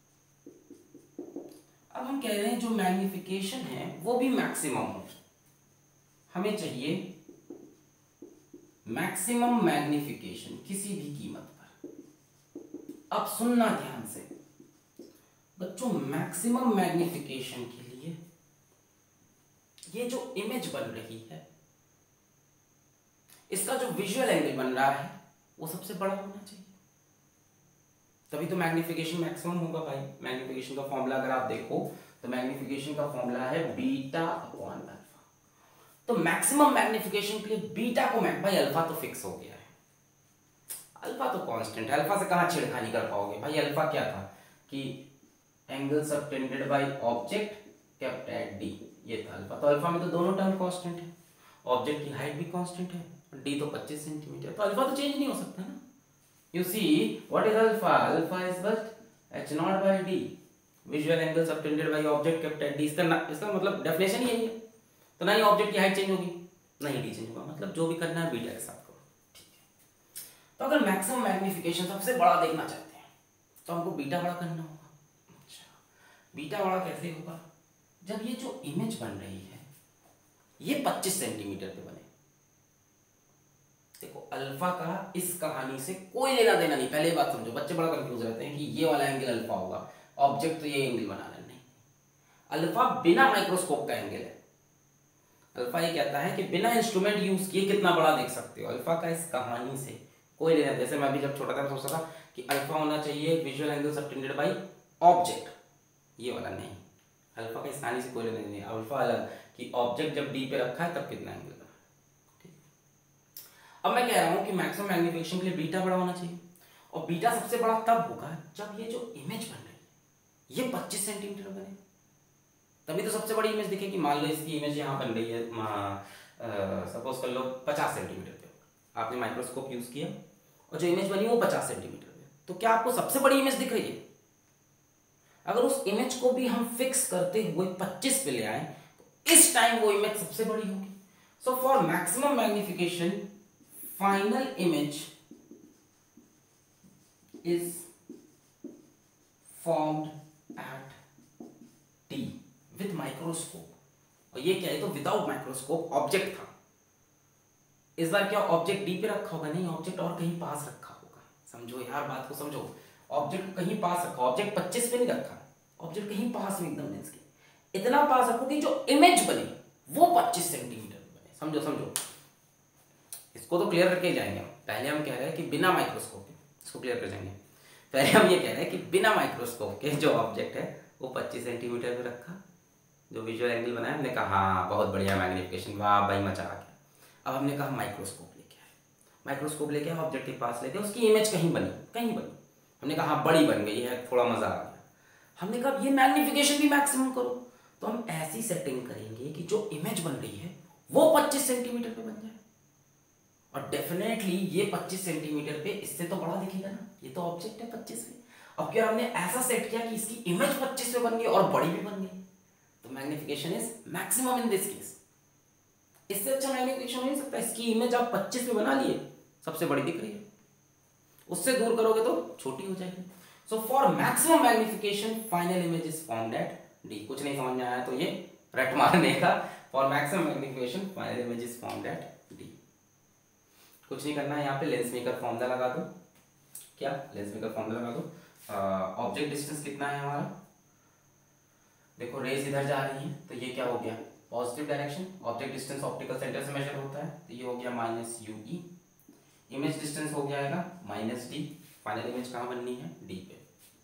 अब हम कह रहे हैं जो मैग्निफिकेशन है वो भी मैक्सिमम हो। हमें चाहिए मैक्सिमम मैग्निफिकेशन किसी भी कीमत पर। अब सुनना ध्यान से बच्चों, मैक्सिमम मैग्निफिकेशन के लिए ये जो इमेज बन रही है, इसका जो विजुअल एंगल बन रहा है वो सबसे बड़ा होना चाहिए, तभी तो मैग्निफिकेशन मैक्सिमम होगा। भाई मैग्निफिकेशन का फॉर्मूला अगर आप देखो तो मैग्निफिकेशन का फॉर्मूला है β/α। तो मैक्सिमम मैग्निफिकेशन के लिए बीटा को भाई अल्फा तो फिक्स हो गया है, अल्फा तो कांस्टेंट है, अल्फा से कहां छेड़खानी कर पाओगे भाई। अल्फा क्या था कि angle subtended by object kept at d, ये था अल्फा। तो अल्फा में तो दोनों टर्म कांस्टेंट है, ऑब्जेक्ट की हाइट भी कांस्टेंट है, d तो 25 सेंटीमीटर, तो अल्फा तो चेंज नहीं हो सकता ना। You see what is alpha? Alpha is but h0/d, visual angle subtended by object kept at d। इसका मतलब डेफिनेशन यही है। तो ना ही ऑब्जेक्ट की हाइट चेंज होगी ना ही डी चेंज होगा, मतलब जो भी करना है बीटा के साथ करो, ठीक है। तो अगर मैक्सिमम मैग्निफिकेशन सबसे बड़ा देखना चाहते हैं तो हमको बीटा बड़ा करना होगा। अच्छा, बीटा बड़ा कैसे होगा? जब ये जो इमेज बन रही है ये 25 सेंटीमीटर पे बने। देखो अल्फा का इस कहानी से कोई लेना देना नहीं, पहले बात समझो। बच्चे बड़ा कंफ्यूज रहते हैं कि ये वाला एंगल अल्फा होगा, ऑब्जेक्ट तो ये एंगल बना रहा, नहीं। अल्फा बिना माइक्रोस्कोप का एंगल है। अल्फा ये कहता है कि बिना इंस्ट्रूमेंट यूज किए कितना बड़ा देख सकते हो। अल्फा का इस कहानी से कोई लेना, जैसे मैं भी जब छोटा था सोचता था कि अल्फा होना चाहिए visual angle subtended by object, ये वाला नहीं। अल्फा का इस कहानी से कोई लेना नहीं। अल्फा अलग कि ऑब्जेक्ट जब डी पे रखा है तब कितना एंगल बना। अब मैं कह रहा हूं कि मैक्सिमम मैग्निफिकेशन के लिए बीटा बड़ा होना चाहिए, और बीटा सबसे बड़ा तब होगा जब ये जो इमेज बन रही है ये 25 सेंटीमीटर बने, तभी तो सबसे बड़ी इमेज दिखेगी। मान लो इसकी इमेज यहाँ बन रही है, सपोज कर लो 50 सेंटीमीटर पे, आपने माइक्रोस्कोप यूज किया और जो इमेज बनी वो 50 सेंटीमीटर पे, तो क्या आपको सबसे बड़ी इमेज दिख रही है? अगर उस इमेज को भी हम फिक्स करते हुए 25 पे ले आए तो इस टाइम वो इमेज सबसे बड़ी होगी। So for maximum magnification final image is formed at D with microscope। और ये क्या है? तो विदाउट माइक्रोस्कोप ऑब्जेक्ट था। इस बार क्या ऑब्जेक्ट डी पे रखा होगा? नहीं, ऑब्जेक्ट और कहीं पास रखा होगा। समझो यार, बात को समझो। ऑब्जेक्ट को कहीं पास रखा, ऑब्जेक्ट 25 पे नहीं रखा, ऑब्जेक्ट कहीं पास में एकदम लेंस के इतना पास रखो कि जो इमेज बनी वो 25 सेंटीमीटर बने। समझो समझो, इसको तो क्लियर करके ही जाएंगे हम। पहले हम कह रहे हैं कि बिना माइक्रोस्कोप के, इसको क्लियर कर जाएंगे। पहले हम ये कह रहे हैं कि बिना माइक्रोस्कोप के जो ऑब्जेक्ट है वो 25 सेंटीमीटर पे रखा, जो विजुअल एंगल बनाया, हमने कहा हाँ बहुत बढ़िया मैग्निफिकेशन, वाह भाई मजा आ गया। अब हमने कहा माइक्रोस्कोप लेके आए, माइक्रोस्कोप लेके आए, ऑब्जेक्ट के पास लेके उसकी इमेज कहीं बनी, कहीं बनी, हमने कहा हाँ बड़ी बन गई है, थोड़ा मजा आ गया। हमने कहा ये मैग्निफिकेशन भी मैक्सिमम करो, तो हम ऐसी सेटिंग करेंगे कि जो इमेज बन रही है वो 25 सेंटीमीटर पे बन जाए। और डेफिनेटली ये 25 सेंटीमीटर पे इससे तो बड़ा दिखेगा ना, ये तो ऑब्जेक्ट है 25 पे। अब क्या हमने ऐसा सेट किया कि इसकी इमेज 25 पे बन गई और बड़ी भी बन गई, तो magnification is maximum in this case. इससे अच्छा मैग्निफिकेशन हो नहीं सकता। इसकी इमेज आप 25 पे बना लिए, सबसे बड़ी दिख रही है, उससे दूर करोगे तो छोटी हो जाएगी। So for maximum magnification final image is found at D. कुछ नहीं समझ में आया तो ये रट मारने का। For maximum magnification final image is found at D. कुछ नहीं करना है, यहाँ पे लेंस मेकर फॉर्मूला लगा दो। क्या लेंस मेकर फॉर्मूला लगा दो। ऑब्जेक्ट डिस्टेंस कितना है हमारा? देखो रेज इधर जा रही है तो ये क्या हो गया, positive direction, object distance optical centre से मेजर होता है, तो ये हो गया माइनस ui, इमेज डिस्टेंस हो जाएगा माइनस d, फाइनल इमेज कहाँ बननी है, d पे,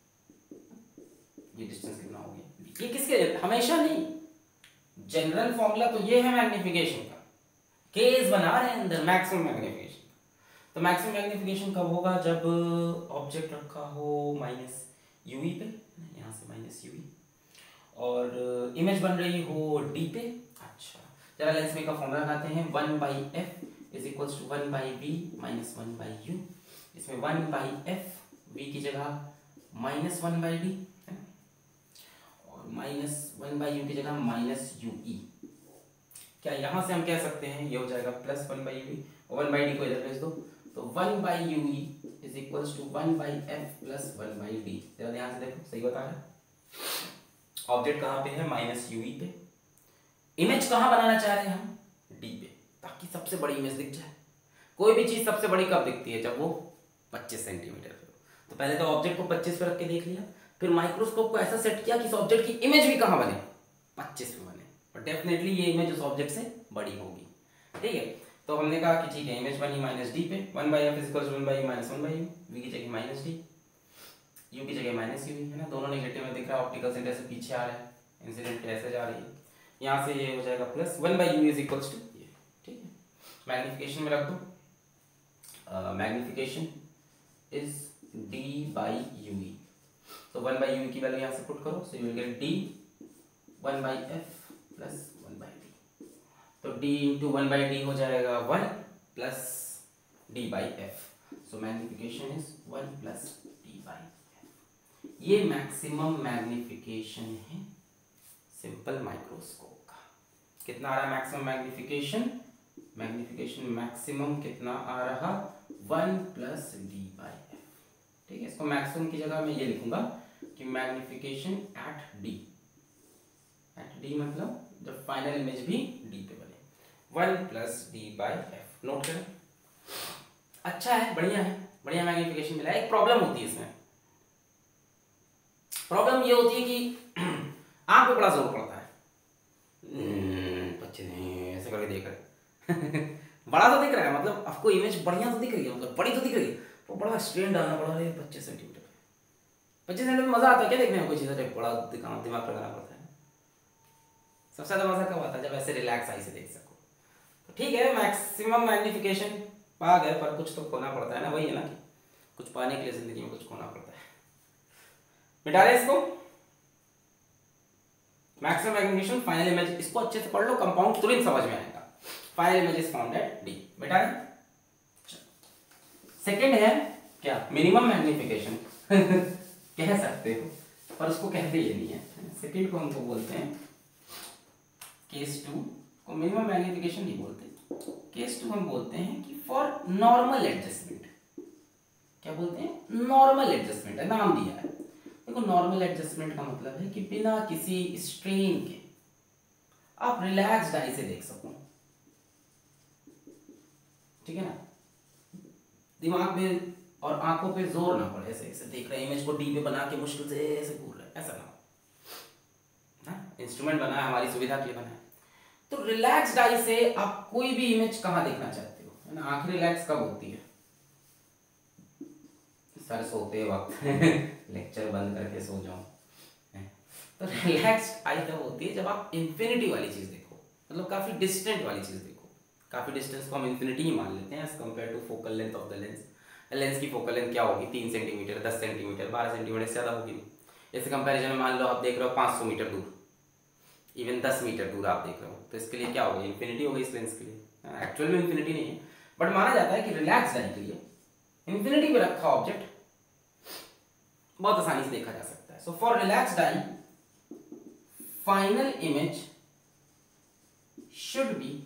ये डिस्टेंस कितना हो गया d। ये किसके, हमेशा नहीं, जनरल फॉर्मूला तो ये है मैग्निफिकेशन का, केस बना रहे हैं अंदर मैक्सिमम मैग्निफिकेशन। तो मैक्सिमम मैग्निफिकेशन कब होगा, जब ऑब्जेक्ट रखा हो माइनस ui पे, यहाँ से माइनस ui, और इमेज बन रही हो d पे। अच्छा जरा लेंस में का फॉर्मूला लगाते हैं, 1/f is equals to 1/v minus 1/u। इसमें 1/f v की जगह माइनस 1/d और माइनस 1/u की जगह माइनस ue। क्या यहाँ से हम कह सकते हैं, ये हो जाएगा प्लस 1/u और 1/d को इधर भेज दो, तो 1/ue is equals to 1/f plus 1/d। जरा ध्यान से देखो, सही बता रहा है। ऑब्जेक्ट कहाँ पे है, माइनस ui पे, इमेज कहाँ बनाना चाह रहे हैं हम, d पे, ताकि सबसे बड़ी इमेज दिख जाए। कोई भी चीज सबसे बड़ी कब दिखती है, जब वो 25 सेंटीमीटर पे हो। तो पहले तो ऑब्जेक्ट को 25 पे रख के देख लिया, फिर माइक्रोस्कोप को ऐसा सेट किया कि इस ऑब्जेक्ट की इमेज भी कहाँ बने, 25 पे बने, और डेफिनेटली ये इमेज उस ऑब्जेक्ट से बड़ी होगी। ठीक है, तो हमने कहा कि ठीक है, इमेज बनी माइनस d पे, 1/f is equals to 1/u minus 1/u, v की जगह माइनस d, u की जगह माइनस u है ना, दोनों नेगेटिव में दिख रहा है, ऑप्टिकल सेंटर से पीछे आ रहा है, इंसिडेंट ऐसे जा रही है, यहाँ से ये हो जाएगा plus 1/u is equals to ये। ठीक है, मैग्निफिकेशन में रख दो, मैग्निफिकेशन इज d/ue, तो 1/u की वैल्यू यहाँ से पुट करो, so you will get d 1/f plus 1/d, तो d इंटू 1/d हो जाएगा 1 plus d/f, so magnification is 1 plus d/f। ये मैक्सिमम मैग्निफिकेशन है सिंपल माइक्रोस्कोप का। कितना आ रहा है मैक्सिमम मैग्निफिकेशन, मैग्निफिकेशन मैक्सिमम कितना आ रहा, 1 प्लस d/f। ठीक है, इसको मैक्सिमम की जगह मैं ये लिखूंगा कि magnification at d, at d मतलब जब फाइनल इमेज भी d पे बने, 1 प्लस d/f। नोट करें, अच्छा है, बढ़िया है, बढ़िया मैग्निफिकेशन मिला है। एक प्रॉब्लम होती है इसमें, प्रॉब्लम ये होती है कि आंख पे बड़ा जोर पड़ता है, बच्चे ने ऐसे करके देख रहे बड़ा तो दिख रहा है, मतलब आपको इमेज बढ़िया तो दिख रही है, मतलब बड़ी तो दिख रही है, तो बड़ा स्ट्रेन डालना पड़ रहा है 25 सेंटीमीटर पे। 25 सेंटीमीटर मजा आता है क्या देखने में, कोई चीज़ बड़ा दिमाग लगाना पड़ता है। सबसे ज़्यादा मजा कब आता है, जब ऐसे रिलैक्स आई से देख सको। तो ठीक है, मैक्सिमम मैग्निफिकेशन पा गए, पर कुछ तो खोना पड़ता है ना, वही है ना कि कुछ पाने के लिए जिंदगी में कुछ खोना पड़ता है। मिटा रहे इसको, मैक्सिमम मैग्निफिकेशन फाइनल इमेज, इसको अच्छे से पढ़ लो, कंपाउंड तुरंत समझ में आएगा। Final image is found at d, बेटा है। सेकंड है क्या, मिनिमम मैग्निफिकेशन कह सकते हो, पर उसको कहते ये नहीं है। सेकंड को हमको बोलते हैं केस 2 को, मिनिमम मैग्निफिकेशन नहीं बोलते, केस 2 हम बोलते हैं कि फॉर नॉर्मल एडजस्टमेंट। क्या बोलते हैं, नॉर्मल एडजस्टमेंट है, नाम दिया है। देखो नॉर्मल एडजस्टमेंट का मतलब है कि बिना किसी स्ट्रेन के आप रिलैक्स्ड आई से देख सको, ठीक है ना, दिमाग में और आंखों पे जोर ना पड़े, ऐसे ऐसे देख रहे हैं इमेज को, डी पे बना के मुश्किल से ऐसे घूर रहे, ऐसा ना हो। इंस्ट्रूमेंट बना है हमारी सुविधा के लिए बना है, तो रिलैक्स्ड आई से आप कोई भी इमेज कहाँ देखना चाहते हो, है ना। आंखें रिलैक्स कब होती है, सर सोते वक्त लेक्चर बंद करके सो जाओ, तो रिलैक्स्ड आई तब होती है जब आप इंफिनिटी वाली चीज देखो, मतलब काफी डिस्टेंट वाली चीज देखो। काफी डिस्टेंस को हम इंफिनिटी ही मान लेते हैं as compare to focal length of the lens. Lens की फोकल लेंथ क्या होगी, 3 सेंटीमीटर, 10 सेंटीमीटर, 12 सेंटीमीटर से ज्यादा होगी नहीं। इस कंपैरिजन में मान लो आप देख रहे हो 500 मीटर दूर, इवन 10 मीटर दूर आप देख रहे हो, तो इसके लिए क्या होगी, इंफिनिटी होगी इस लेंस के लिए। एक्चुअल में इंफिनिटी नहीं है, बट माना जाता है कि रिलैक्स आई के लिए इंफिनिटी पे रखा ऑब्जेक्ट बहुत आसानी से देखा जा सकता है। So for relaxed eye final image should be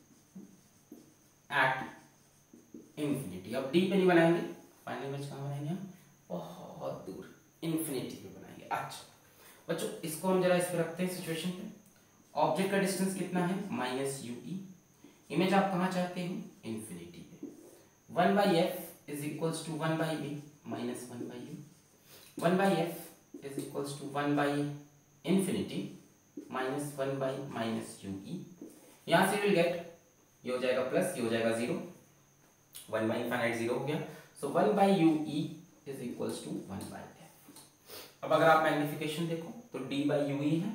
at infinity. अब डी पे नहीं बनाएंगे, फाइनल इमेज कहां बनाएंगे हम, बहुत दूर इंफिनिटी पे बनाएंगे। अच्छा बच्चों, इसको हम जरा इस पे रखते हैं सिचुएशन पे। ऑब्जेक्ट का डिस्टेंस कितना है, -ue, इमेज आप कहां चाहते हो, इंफिनिटी पे। 1/f is equals to 1/b minus 1/u, 1/f is equals to 1/infinity minus 1 by minus U E, यहाँ से विल गेट, ये हो जाएगा प्लस, ये हो जाएगा 0, 1 बाई इनफाइनाइट 0 हो गया, so 1 by U E is equals to 1 by F. अब अगर आप मैग्निफिकेशन देखो तो डी बाई यू ई है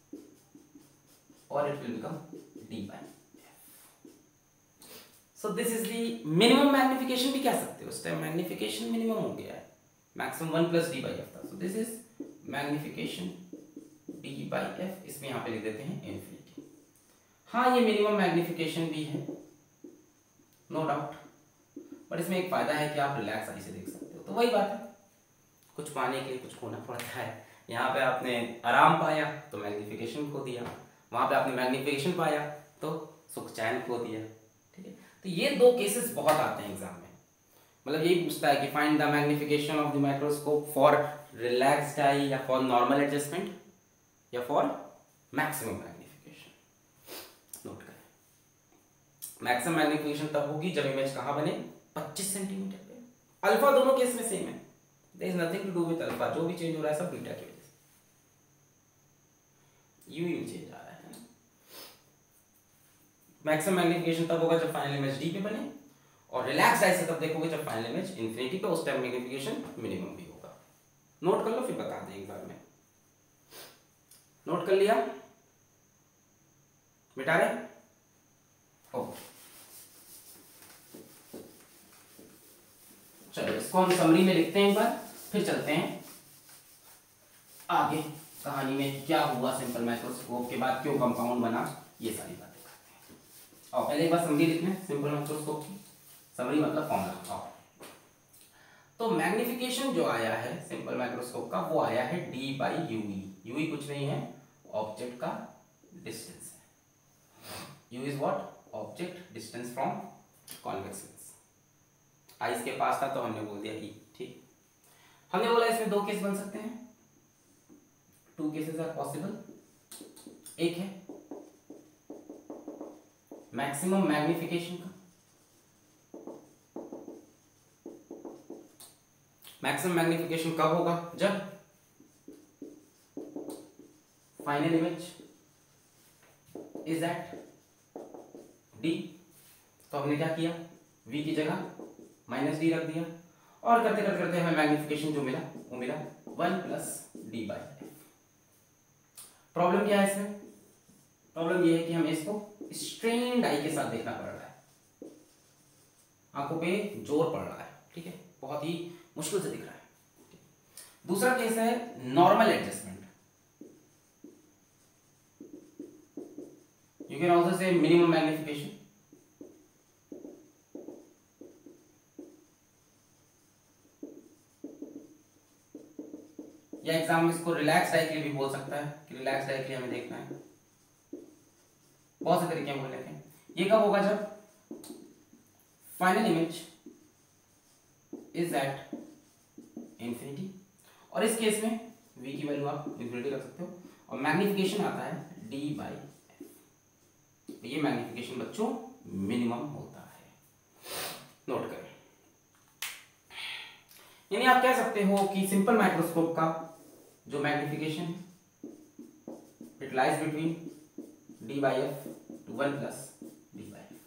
और it will become D by F. So this is the minimum magnification भी कह सकते हो, उस टाइम मैग्निफिकेशन मिनिमम हो गया है, maximum 1 plus D by F था, so this is magnification D by F, इसमें यहाँ पे लिख देते हैं इन्फिनिटी। हाँ ये मिनिमम मैग्निफिकेशन भी है, नो डाउट, बट इसमें एक फायदा है कि आप रिलैक्स आई से देख सकते हो। तो वही बात है, कुछ पाने के लिए कुछ खोना पड़ता है। यहाँ पे आपने आराम पाया तो मैग्निफिकेशन खो दिया, वहाँ पे आपने मैग्निफिकेशन पाया तो सुख चैन खो दिया, ठीक है। तो ये दो केसेस बहुत आते हैं एग्जाम में, मतलब यही पूछता है कि find the magnification of the microscope for relaxed eye या फॉर नॉर्मल एडजस्टमेंट या फॉर मैक्सिमम मैग्निफिकेशन। नोट करें, मैक्सिमम मैग्निफिकेशन तब होगी जब इमेज कहाँ बने, 25 सेंटीमीटर पे। अल्फा दोनों केस में सेम है, there is nothing to do with alpha, जो भी चेंज हो रहा है सब बीटा की वजह से, यू चेंज आ रहा है ना। मैक्सिमम मैग्निफिकेशन तब होगा जब फाइनल इमेज डी पे बने, और रिलैक्स्ड आई से तब देखोगे जब फाइनल इमेज इन्फिनिटी पे, उस टाइम मैग्निफिकेशन मिनिमम भी होगा। नोट कर लो फिर बता दें एक बार में। नोट कर लिया, मिटा रहे, ओके। चलो इसको हम समरी में लिखते हैं एक बार, फिर चलते हैं आगे कहानी में, क्या हुआ सिंपल माइक्रोस्कोप के बाद, क्यों कंपाउंड बना, ये सारी बातें करते हैं। और पहले एक बार समरी लिख लें सिंपल माइक्रोस्कोप की, समरी मतलब फॉर्मूला। तो मैग्निफिकेशन जो आया है सिंपल माइक्रोस्कोप का, वो आया है डी बाई यूई। यूई कुछ नहीं है, ऑब्जेक्ट का डिस्टेंस है। U is what, object distance from convex lens. Eye इसके पास था तो हमने बोल दिया ई, ठीक। हमने बोला इसमें दो केस बन सकते हैं, 2 केसेस आर पॉसिबल। एक है मैक्सिमम मैग्निफिकेशन का, मैक्सिमम मैग्निफिकेशन कब होगा, जब final image is at D. तो हमने क्या किया, v की जगह माइनस डी रख दिया, और करते करते करते हमें मैग्निफिकेशन जो मिला वो मिला 1 plus D by F. Problem क्या है इसमें, प्रॉब्लम ये है कि हमें इसको स्ट्रेन्ड आई के साथ देखना पड़ रहा है, आंखों पे जोर पड़ रहा है, ठीक है, बहुत ही मुश्किल से दिख रहा है। दूसरा केस है normal adjustment, you can also say minimum magnification. या एग्जाम में इसको रिलैक्स्ड आई के लिए भी बोल सकता है कि रिलैक्स्ड आई के लिए हमें देखना है, बहुत से तरीके बोल लेते हैं। ये कब होगा, जब final image is at infinity, और इस केस में v की वैल्यू आप इंफिनिटी रख सकते हो, और मैग्निफिकेशन आता है d बाई एफ। ये मैग्निफिकेशन बच्चों मिनिमम होता है, नोट करें। यानी आप कह सकते हो कि सिंपल माइक्रोस्कोप का जो मैग्निफिकेशन है it lies between d by F to 1 plus d by F,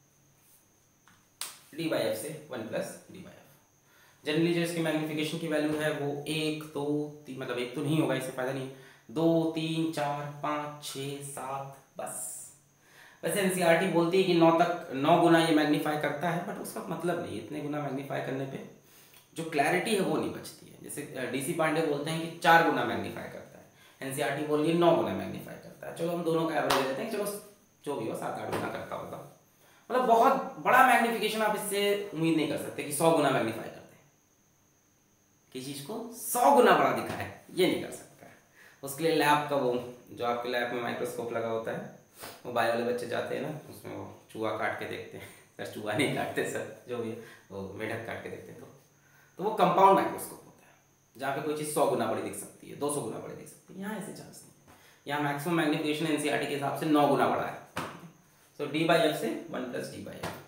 d by F से 1 plus d by F. Generally जो इसकी मैग्निफिकेशन की वैल्यू है वो 1 2 3, मतलब 1 तो नहीं होगा, इससे फायदा नहीं, 2 3 4 5 6 7 बस। वैसे एनसीईआरटी बोलती है कि 9 गुना ये मैग्नीफाई करता है, बट उसका मतलब नहीं, इतने गुना मैग्नीफाई करने पे जो क्लैरिटी है वो नहीं बचती है। जैसे डीसी पांडे बोलते हैं कि 4 गुना मैग्नीफाई करता है, एनसीईआरटी बोल रही है 9 गुना मैग्नीफाई करता है। चलो हम दोनों का एवरेज लेते हैं, चलो जो भी हो 7-8 गुना करता होगा, मतलब बहुत बड़ा मैग्निफिकेशन आप इससे उम्मीद नहीं कर सकते कि 100 गुना मैग्नीफाई करते हैं, किसी चीज को 100 गुना बड़ा दिखा है, ये नहीं कर सकता है। उसके लिए लैब का वो जो आपके लैब में माइक्रोस्कोप लगा होता है, वो बायो वाले बच्चे जाते हैं ना, उसमें वो चूहा काट के देखते हैं, सर चूहा नहीं काटते सर, जो भी वो मेढक काट के देखते हैं, तो वो कंपाउंड माइक्रोस्कोप होता है, जहाँ पे कोई चीज़ 100 गुना बड़ी दिख सकती है, 200 गुना बड़ी दिख सकती है। यहाँ ऐसे चांस नहीं, यहाँ मैक्सिमम मैग्निफिकेशन एनसीईआरटी के हिसाब से 9 गुना बड़ा है। सो डी बाई एफ से 1 plus D by F,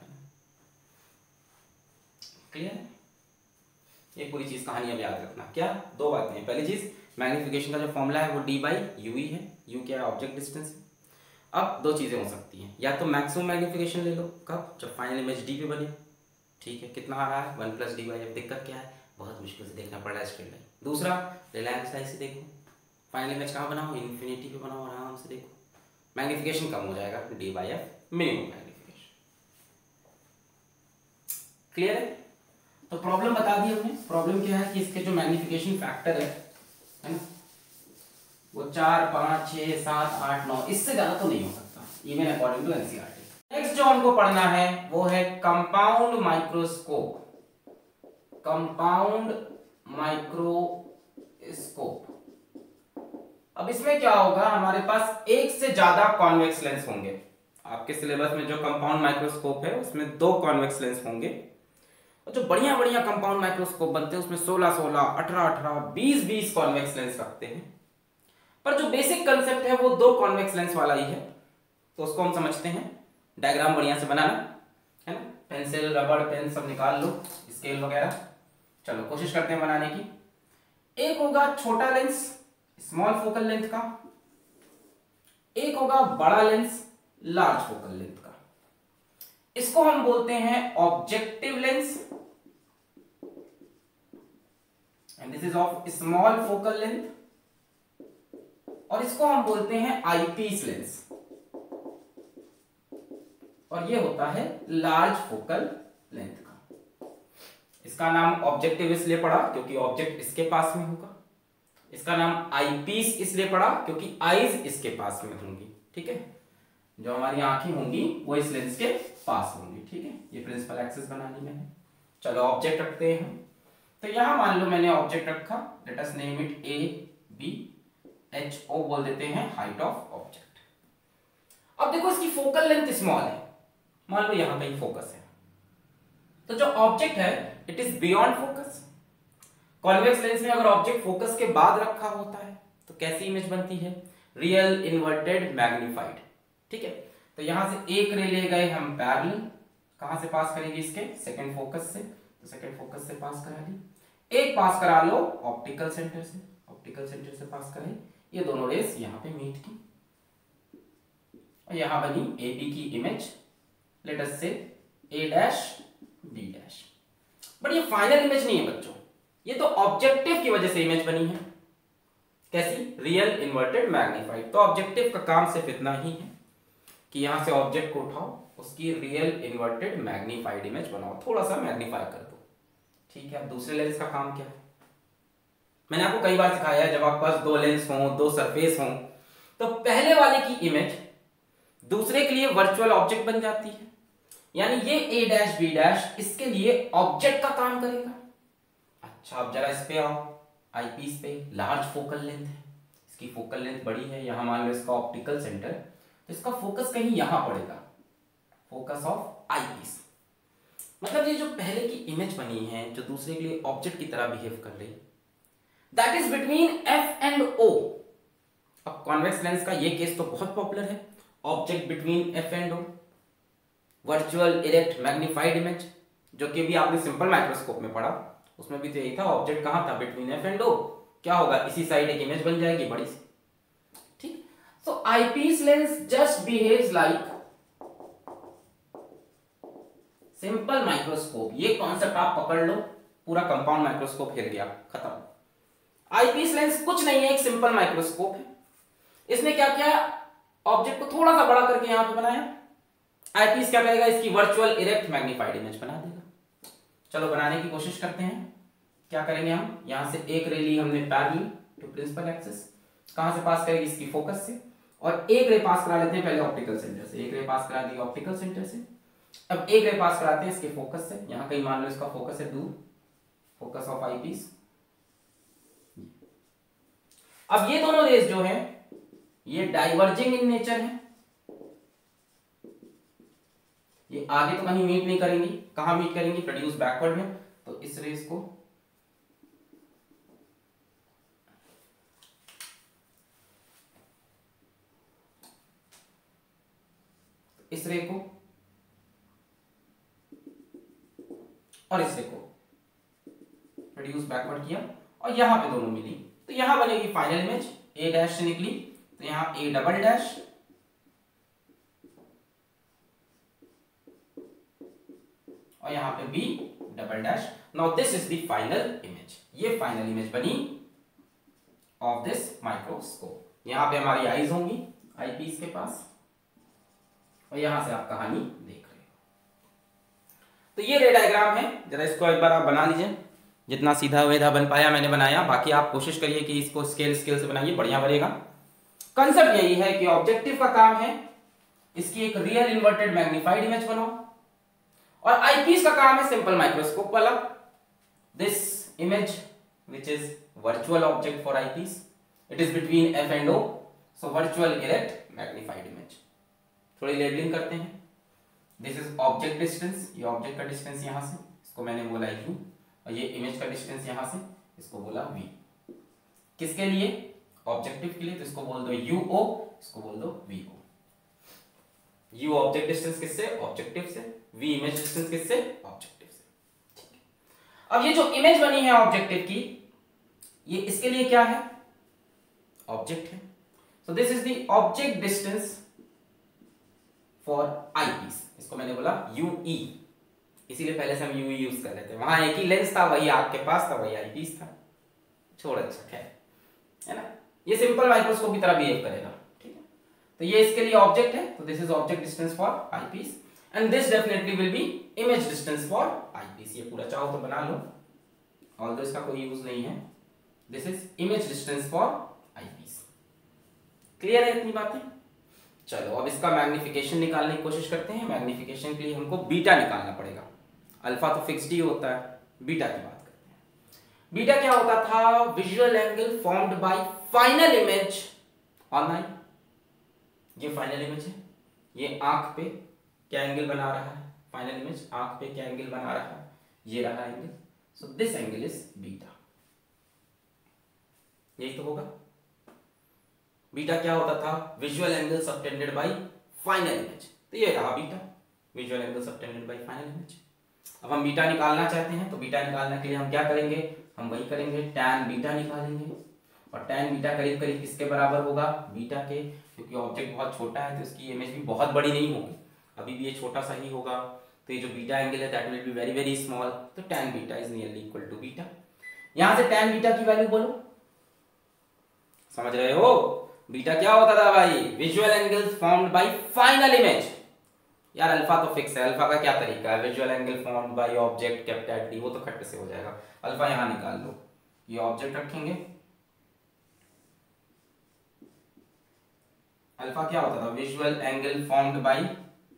clear. ये पूरी चीज़ कहानी अब याद रखना। क्या, 2 बातें हैं। पहली चीज़ मैग्निफिकेशन का जो फॉर्मूला है वो डी बाई यूई है, यू क्या है, ऑब्जेक्ट डिस्टेंस। अब दो चीज़ें हो सकती हैं, या तो मैक्सिमम मैग्नीफिकेशन ले लो, कब, जब फाइनल इमेज डी पे बने, ठीक है, कितना आ रहा है 1 + d/f। दिक्कत क्या है, बहुत मुश्किल से देखना पड़ रहा है स्ट्रेट लाइन। दूसरा रिलायंस लाइन से देखो, फाइनल इमेज कहाँ बनाओ, इन्फिनिटी पे बनाओ, आराम से देखो, मैग्नीफिकेशन कम हो जाएगा, d/f मिनिमम मैग्नीफिकेशन। क्लियर है। तो प्रॉब्लम बता दी हमने। प्रॉब्लम क्या है कि इसके जो मैग्नीफिकेशन फैक्टर है ना, वो 4, 5, 6, 7, 8, 9, इससे ज्यादा तो नहीं हो सकता, even according to NCERT. Next जो हमको पढ़ना है वो है कंपाउंड माइक्रोस्कोप। Compound microscope. अब इसमें क्या होगा, हमारे पास एक से ज्यादा कॉन्वेक्स लेंस होंगे। आपके सिलेबस में जो कंपाउंड माइक्रोस्कोप है उसमें 2 कॉन्वेक्स लेंस होंगे, और जो बढ़िया बढ़िया कंपाउंड माइक्रोस्कोप बनते हैं उसमें 16, 16, 18, 18, 20, 20 कॉन्वेक्स लेंस रखते हैं। पर जो बेसिक कंसेप्ट है वो 2 कॉन्वेक्स लेंस वाला ही है, तो उसको हम समझते हैं। डायग्राम बढ़िया से बनाना है ना, पेंसिल, रबड़, पेन सब निकाल लो, स्केल वगैरह। चलो कोशिश करते हैं बनाने की। एक होगा छोटा लेंस, स्मॉल फोकल लेंथ का, एक होगा बड़ा लेंस, लार्ज फोकल लेंथ का। इसको हम बोलते हैं objective lens, and this is of small focal length, और इसको हम बोलते हैं आईपीस लेंस, और ये होता है लार्ज फोकल लेंथ का। इसका नाम ऑब्जेक्टिव इसलिए पड़ा क्योंकि ऑब्जेक्ट इसके पास में होगा, इसका नाम आईपीस इसलिए पड़ा क्योंकि आईज इसके पास में होंगी, ठीक है, जो हमारी आंखें होंगी वो इस लेंस के पास होंगी, ठीक है। ये प्रिंसिपल एक्सिस बनानी में है। चलो ऑब्जेक्ट रखते हैं हम, तो यहां मान लो मैंने ऑब्जेक्ट रखा, let us name it A B, H O बोल देते हैं हाइट ऑफ ऑब्जेक्ट। अब देखो इसकी फोकल लेंथ स्मॉल है, मान लो यहां कहीं फोकस है, तो जो ऑब्जेक्ट है it is beyond focus. Convex lens में अगर ऑब्जेक्ट फोकस के बाद रखा होता है तो कैसी इमेज बनती है, रियल इन्वर्टेड मैग्नीफाइड, ठीक है। तो यहां से एक रे ले गए हम पैरेलल, कहां से पास करेंगे, इसके सेकंड फोकस से, तो सेकंड फोकस से पास करा ली। एक पास करा लो ऑप्टिकल सेंटर से, ऑप्टिकल सेंटर से पास करें, ये दोनों रेस यहां पे मीट की, और यहां बनी ए बी की image, let us say A dash B dash. But ये फाइनल इमेज नहीं है बच्चों, ये तो ऑब्जेक्टिव की वजह से इमेज बनी है। कैसी, रियल इन्वर्टेड मैग्नीफाइड। तो ऑब्जेक्टिव का काम सिर्फ इतना ही है कि यहां से ऑब्जेक्ट को उठाओ, उसकी रियल इन्वर्टेड मैग्नीफाइड इमेज बनाओ, थोड़ा सा मैग्नीफाई कर दो, ठीक है। अब दूसरे लेंस का काम क्या है, मैंने आपको कई बार सिखाया है, जब आपके पास 2 लेंस हों, 2 सरफेस हों, तो पहले वाले की इमेज दूसरे के लिए वर्चुअल ऑब्जेक्ट बन जाती है, यानी ये ए डैश बी डैश इसके लिए ऑब्जेक्ट का काम करेगा। अच्छा अब जरा इस पे आओ, आईपीस पे, लार्ज फोकल लेंथ है, इसकी फोकल लेंथ बड़ी है, यहां मान लो इसका ऑप्टिकल सेंटर, तो इसका फोकस कहीं यहां पड़ेगा, फोकस ऑफ आईपीस। मतलब ये जो पहले की इमेज बनी है जो दूसरे के लिए ऑब्जेक्ट की तरह बिहेव कर रही, that is between F and O. अब कॉन्वेक्स लेंस का ये केस तो बहुत पॉपुलर है, object between F and O, virtual erect magnified image, जो कि भी आपने सिंपल माइक्रोस्कोप में पढ़ा, उसमें भी तो यही था, ऑब्जेक्ट कहां था, बिटवीन एफ एंड ओ, क्या होगा, इसी साइड एक इमेज बन जाएगी बड़ी सी, ठीक। So eyepiece lens just behaves like simple microscope. ये कॉन्सेप्ट आप पकड़ लो, पूरा कंपाउंड माइक्रोस्कोप हिल गया, खत्म। आईपीस लेंस कुछ नहीं है, एक सिंपल माइक्रोस्कोप है। इसने क्या किया, ऑब्जेक्ट को थोड़ा सा बड़ा करके यहां पे बनाया, आईपीस क्या करेगा, इसकी वर्चुअल इरेक्ट मैग्नीफाइड इमेज बना देगा। चलो बनाने की कोशिश करते हैं। क्या करेंगे हम, यहां से एक रे ली हमने पैरेलल टू प्रिंसिपल एक्सिस, कहां से पास करेगी, इसकी फोकस से, और एक रे पास करा लेते हैं पहले ऑप्टिकल सेंटर से, एक रे पास करा दी ऑप्टिकल सेंटर से, अब एक रे पास कराते हैं इसके फोकस से, यहां कहीं मान लो इसका फोकस है दूर, फोकस ऑफ आईपीस। अब ये दोनों रेस जो है ये डाइवर्जिंग इन नेचर है, ये आगे तो कहीं मीट नहीं करेंगी, कहां मीट करेंगी, प्रोड्यूस बैकवर्ड में। तो इस रेस को इस रे को और इस रे को प्रोड्यूस बैकवर्ड किया, और यहां पे दोनों मिली, तो यहां बनेगी फाइनल इमेज, ए डैश से निकली तो यहाँ a डबल डैश और यहाँ पे b double dash. Now this is the final image, ये फाइनल इमेज बनी ऑफ दिस माइक्रोस्कोप। यहाँ पे हमारी आईज होंगी, आई पीस के पास, और यहां से आप कहानी देख रहे हो। तो ये रे डायग्राम है, जरा इसको एक बार आप बना लीजिए, जितना सीधा वेधा बन पाया मैंने बनाया, बाकी आप कोशिश करिए कि इसको स्केल से बनाइए, बढ़िया बनेगा। कंसेप्ट यही है कि ऑब्जेक्टिव का काम है इसकी एक रियल इन्वर्टेड मैग्नीफाइड इमेज बनाओ, और आईपीस का काम है सिंपल माइक्रोस्कोप वाला this image which is virtual object for eyepiece. It is between f and o, so virtual erect magnified image. थोड़ी लेबलिंग करते हैं। दिस इज ऑब्जेक्ट डिस्टेंस, ये ऑब्जेक्ट का डिस्टेंस यहां से, इसको मैंने बोला u, और ये इमेज का डिस्टेंस यहां से, इसको बोला v। किसके लिए? ऑब्जेक्टिव के लिए, तो इसको बोल दो uo, इसको बोल दो vo। u ऑब्जेक्ट डिस्टेंस किससे? ऑब्जेक्टिव से। v इमेज डिस्टेंस किससे? ऑब्जेक्टिव से। ठीक है। अब ये जो इमेज बनी है ऑब्जेक्टिव की, ये इसके लिए क्या है? ऑब्जेक्ट है। So this is the object distance for eyepiece, इसको मैंने बोला ue, इसीलिए पहले से हम ue यूज कर रहे थे, वहां एक ही लेंस था, वही आपके पास था, वही आई पीस था। छोड़, अच्छा खैर, है ना, ये सिंपल माइक्रोस्कोप की तरह बिहेव करेगा। ठीक है, तो ये इसके लिए ऑब्जेक्ट है, तो this is object distance for eyepiece, and this definitely will be image distance for eyepiece. ये पूरा चाहो तो बना लो, ऑल्दो इसका कोई यूज नहीं है। This is image distance for eyepiece. Clear है इतनी बातें? चलो अब इसका मैग्निफिकेशन निकालने की कोशिश करते हैं। मैग्निफिकेशन के लिए हमको बीटा निकालना पड़ेगा। अल्फा तो फिक्स्ड ही होता है, बीटा की बात करते हैं। बीटा क्या होता था? Visual angle formed by final image on eye. ये फाइनल इमेज है, ये आंख पे क्या एंगल बना रहा है? फाइनल इमेज आंख पे क्या एंगल बना रहा है? ये रहा angle, so this angle is beta. यही तो होगा। बीटा क्या होता था? Visual angle subtended by final image, तो ये रहा beta, visual angle subtended by final image. अब हम बीटा निकालना चाहते हैं, तो बीटा निकालने के लिए हम क्या करेंगे? हम वही करेंगे, tan बीटा निकालेंगे, और tan बीटा करीब करीब किसके बराबर होगा? बीटा के, क्योंकि ऑब्जेक्ट बहुत छोटा है तो इसकी इमेज भी बहुत बड़ी नहीं होगी, अभी भी ये छोटा सा ही होगा, तो ये जो बीटा एंगल है that will be very very small, तो tan beta is nearly equal to beta. यहां से tan बीटा की वैल्यू बोलो, समझ रहे हो? बीटा क्या होता था भाई? Visual angle formed by final image. यार अल्फा तो फिक्स है, अल्फा का क्या तरीका है? Visual angle formed by object capital D, वो तो खट्टे से हो जाएगा। अल्फा यहां निकाल लो, ये ऑब्जेक्ट रखेंगे, अल्फा क्या होता था? Visual angle formed by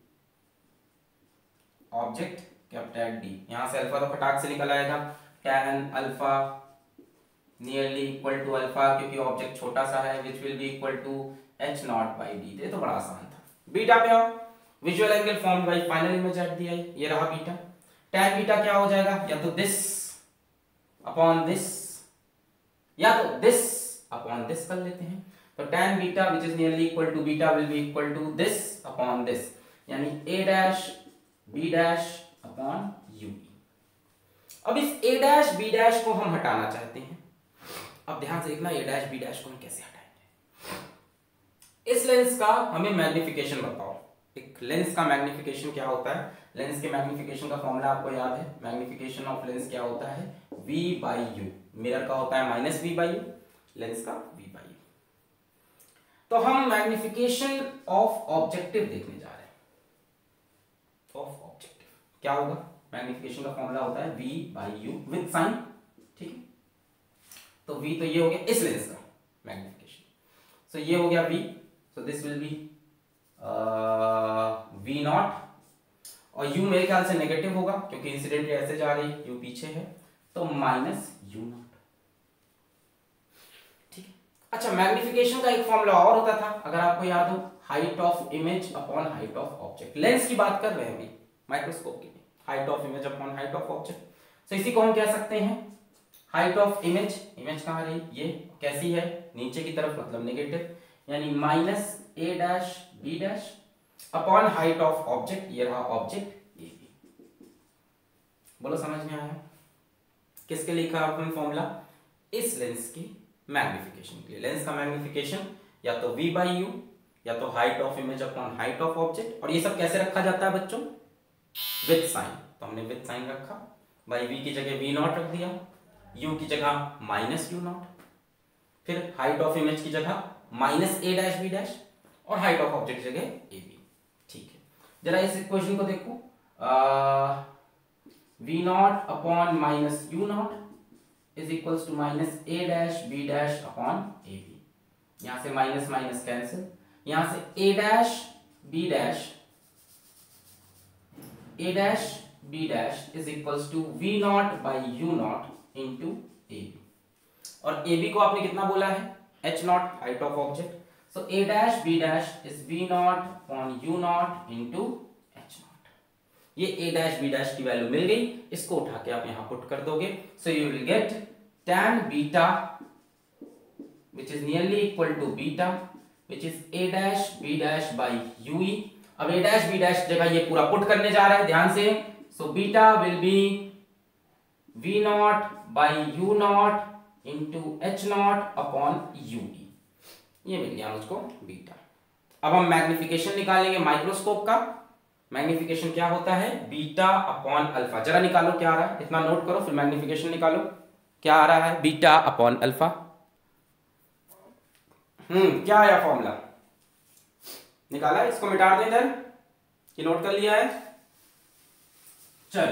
object capital D. यहां से अल्फा तो फटाक से निकल आएगा, tan alpha nearly equal to alpha, क्योंकि ऑब्जेक्ट छोटा सा है, which will be equal to h not by D. ये तो बड़ा आसान था। बीटा पे आओ, visual angle formed by final image at the eye, ये रहा बीटा। tan बीटा क्या हो जाएगा? या तो दिस अपॉन दिस, या तो दिस अपॉन दिस कर लेते हैं, तो tan beta which is nearly equal to beta will be equal to this upon this, यानी a dash b dash upon u। अब इस a डैश b डैश को हम हटाना चाहते हैं। अब ध्यान से देखना, a डैश b डैश को हम कैसे हटाएंगे। इस लेंस का हमें मैग्निफिकेशन बताओ। एक लेंस का मैग्निफिकेशन क्या होता है? लेंस के मैग्निफिकेशन का फॉर्मूला आपको याद है? मैग्निफिकेशन ऑफ लेंस क्या होता है? v by you. मिरर का होता है minus v by U, lens का v बाई यू। तो हम मैग्निफिकेशन ऑफ ऑब्जेक्टिव देखने जा रहे हैं। ऑफ ऑब्जेक्टिव क्या होगा? मैग्निफिकेशन का फॉर्मूला होता है v by U with sign, ठीक है? तो v तो ये हो गया इस लेंस का मैग्निफिकेशन, सो ये हो गया v, so this will be v not, और u मेरे ख्याल से नेगेटिव होगा क्योंकि इंसिडेंट ऐसे जा रही है, u पीछे है, तो माइनस u नॉट, ठीक है? अच्छा, मैग्निफिकेशन का एक फॉर्मूला और होता था, अगर आपको याद हो, height of image upon height of object. Lens की बात कर रहे हैं अभी, माइक्रोस्कोप की, height of image upon height of object. तो इसी को हम कह सकते हैं हाइट ऑफ इमेज। इमेज कहां रही? ये कैसी है? नीचे की तरफ, मतलब नेगेटिव, यानी minus a dash b dash upon height of object, ये रहा ऑब्जेक्ट a b। बोलो समझ में आया? किसके लिखा आपने फॉर्मूला? इस लेंस की मैग्निफिकेशन के लिए। लेंस का मैग्निफिकेशन या तो v बाई u, या तो height of image upon height of object. और ये सब कैसे रखा जाता है बच्चों? With sign. तो हमने विद साइन रखा, बाई v की जगह v नॉट रख दिया, u की जगह माइनस यू नॉट, फिर हाइट ऑफ इमेज की जगह minus a dash b dash, और हाइट ऑफ ऑब्जेक्ट की जगह ab। ठीक है, जरा इस इक्वेशन को देखो, v not upon minus U not is equals to minus a dash b dash upon ab। यहां से माइनस माइनस कैंसिल, यहां से a dash b dash is equals to v not by U not into ab। और ab को आपने कितना बोला है? h not, height of object. So a dash b dash is v not upon u not into h not. ये a dash b dash की value मिल गई, इसको उठा के आप यहां पुट कर दोगे। So you will get tan beta which is nearly equal to beta which is a dash b dash by ue। अब a dash b dash जगह ये पूरा पुट करने जा रहे हैं ध्यान से। so beta will be v naught by u naught into h naught upon ue। ये मिल गया मुझको बीटा। अब हम मैग्निफिकेशन निकालेंगे माइक्रोस्कोप का। मैग्निफिकेशन क्या होता है? Beta upon alpha. जरा निकालो क्या आ रहा है, इतना नोट करो फिर मैग्निफिकेशन निकालो। क्या आ रहा है? Beta upon alpha. क्या आया फॉर्मूला? निकाला? इसको मिटा दें इधर कि नोट कर लिया है? चल,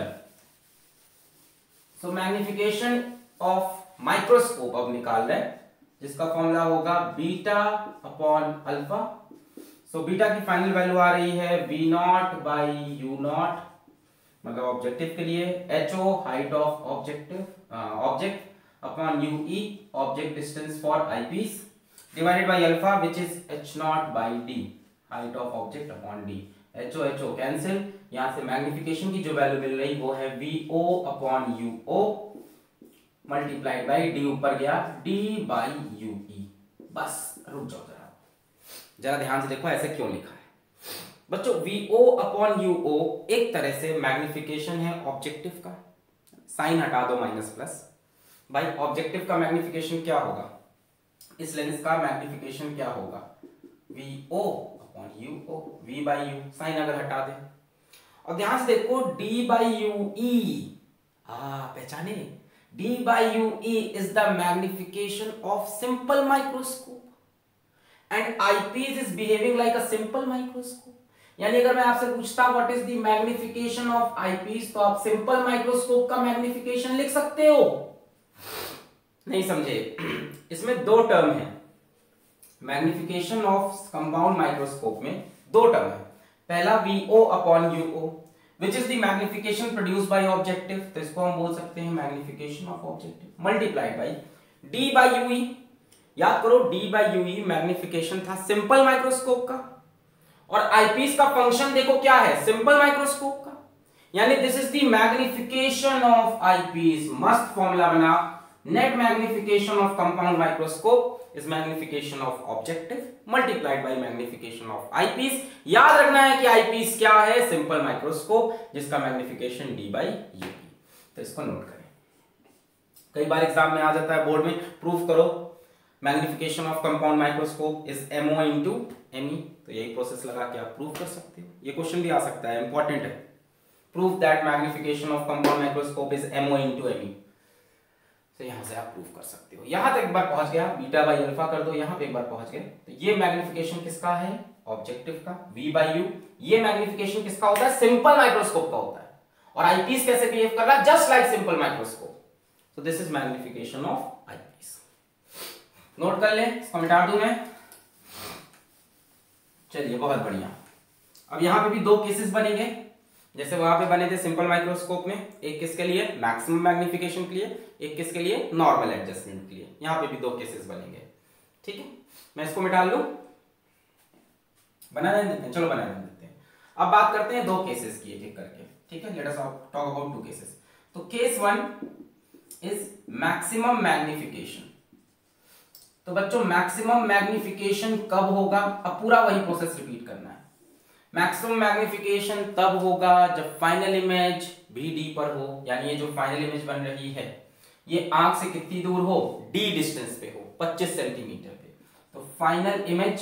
सो मैग्निफिकेशन ऑफ माइक्रोस्कोप अब निकाल रहे हैं, जिसका फॉर्मूला होगा beta upon alpha. So beta की फाइनल वैल्यू आ रही है v not by U not, मतलब ऑब्जेक्टिव के लिए, ho height of object upon ue object distance for eyepiece, divided by alpha which is h not by d height of object upon d। ho cancel, यहां से magnification की जो value मिल रही वो है vo upon uo multiplied by d, ऊपर गया d by ue। बस रुक जाओ जरा ध्यान से देखो ऐसे क्यों लिखा है बच्चों। vo अपॉन uo एक तरह से मैग्निफिकेशन है ऑब्जेक्टिव का, साइन हटा दो माइनस प्लस। भाई ऑब्जेक्टिव का मैग्निफिकेशन क्या होगा? इस लेंस का मैग्निफिकेशन क्या होगा? vo upon uo, v by u, sign अगर हटा दे। और ध्यान से देखो d बाई ue, पहचाने? d by ue is the magnification of simple microscope and eyepiece is behaving like a simple microscope. यानी अगर मैं आपसे पूछता what is the magnification of eyepiece, तो आप सिंपल माइक्रोस्कोप का मैग्निफिकेशन लिख सकते हो। नहीं समझे? इसमें दो टर्म है मैग्निफिकेशन ऑफ कंपाउंड माइक्रोस्कोप में, दो टर्म है। पहला vo upon uo which is the magnification produced by objective, तो इसको हम बोल सकते हैं magnification of objective, multiplied by d by ue। याद करो d बाय ue मैग्निफिकेशन था सिंपल माइक्रोस्कोप का, और आईपीस का फंक्शन देखो क्या है? सिंपल माइक्रोस्कोप का। यानी this is the magnification of eyepiece. मस्त फॉर्मूला बना, net magnification of compound microscope is magnification of objective multiplied by magnification of eyepiece. याद रखना है कि आईपीस क्या है? सिंपल माइक्रोस्कोप, जिसका मैग्निफिकेशन d बाई ue। तो इसको नोट करें, कई बार एग्जाम में आ जाता है बोर्ड में, प्रूफ करो magnification of compound microscope is mo into me। तो यही प्रोसेस लगा के आप प्रूफ कर सकते हो। ये क्वेश्चन भी आ सकता है, इंपॉर्टेंट है। Proof that magnification of compound microscope is mo into me। तो यहां से आप प्रूफ कर सकते हो। यहां तक एक बार पहुंच गया, बीटा बाई अल्फा कर दो, यहां पे एक बार पहुंच गए। तो ये मैग्निफिकेशन किसका है? ऑब्जेक्टिव का, v बाई u। ये मैग्निफिकेशन किसका होता है? सिंपल माइक्रोस्कोप का होता है। और आईपीस कैसे बिहेव कर रहा है? Just like simple microscope. So this is magnification of eyepiece. Note कर लें, इसको मिटा दूं मैं। चलिए बहुत बढ़िया। अब यहां पे भी दो केसेस बनेंगे, जैसे वहां पे बने थे सिंपल माइक्रोस्कोप में, एक किसके लिए? मैक्सिमम मैग्निफिकेशन के लिए, एक किसके लिए? नॉर्मल एडजस्टमेंट के लिए। यहां पे भी दो केसेस बनेंगे, ठीक है। मैं इसको मिटा लूं, बना देते हैं, चलो बना देते हैं। अब बात करते हैं दो केसेस की एक एक करके, ठीक है। Let us talk about two cases. तो case one is maximum magnification. तो बच्चों मैक्सिमम मैग्निफिकेशन कब होगा? अब पूरा वही प्रोसेस रिपीट करना है। मैक्सिमम मैग्निफिकेशन तब होगा जब फाइनल इमेज BD पर हो, यानी ये जो फाइनल इमेज बन रही है ये आंख से कितनी दूर हो? D डिस्टेंस पे हो, 25 सेंटीमीटर पे। तो फाइनल इमेज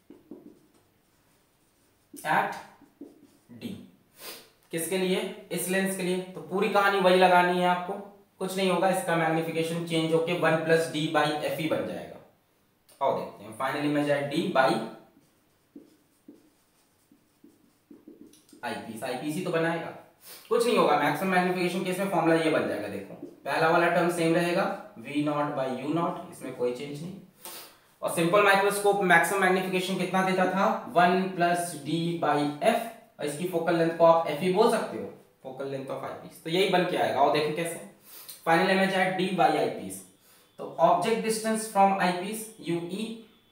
एट डी, किसके लिए? इस लेंस के लिए। तो पूरी कहानी वही लगानी है आपको, कुछ नहीं होगा, इसका मैग्निफिकेशन चेंज होके 1 plus D by F E बन जाएगा। और देखते हैं final image at D by eyepiece, eyepiece ही तो बनाएगा, कुछ नहीं होगा। मैक्सिमम मैग्निफिकेशन केस में फॉर्मूला ये बन जाएगा, देखो पहला वाला टर्म सेम रहेगा V not by U not, इसमें कोई चेंज नहीं। और सिंपल माइक्रोस्कोप मैक्सिमम मैग्निफिकेशन कितना देता था? 1 प्लस डी बाई एफ, और इसकी फोकल लेंथ को आप एफ ही बोल सकते हो, फोकल लेंथ ऑफ आईपीस। तो यही बन के आएगा। और देखो कैसे, final image at D by eyepiece, तो object distance from eyepiece U E,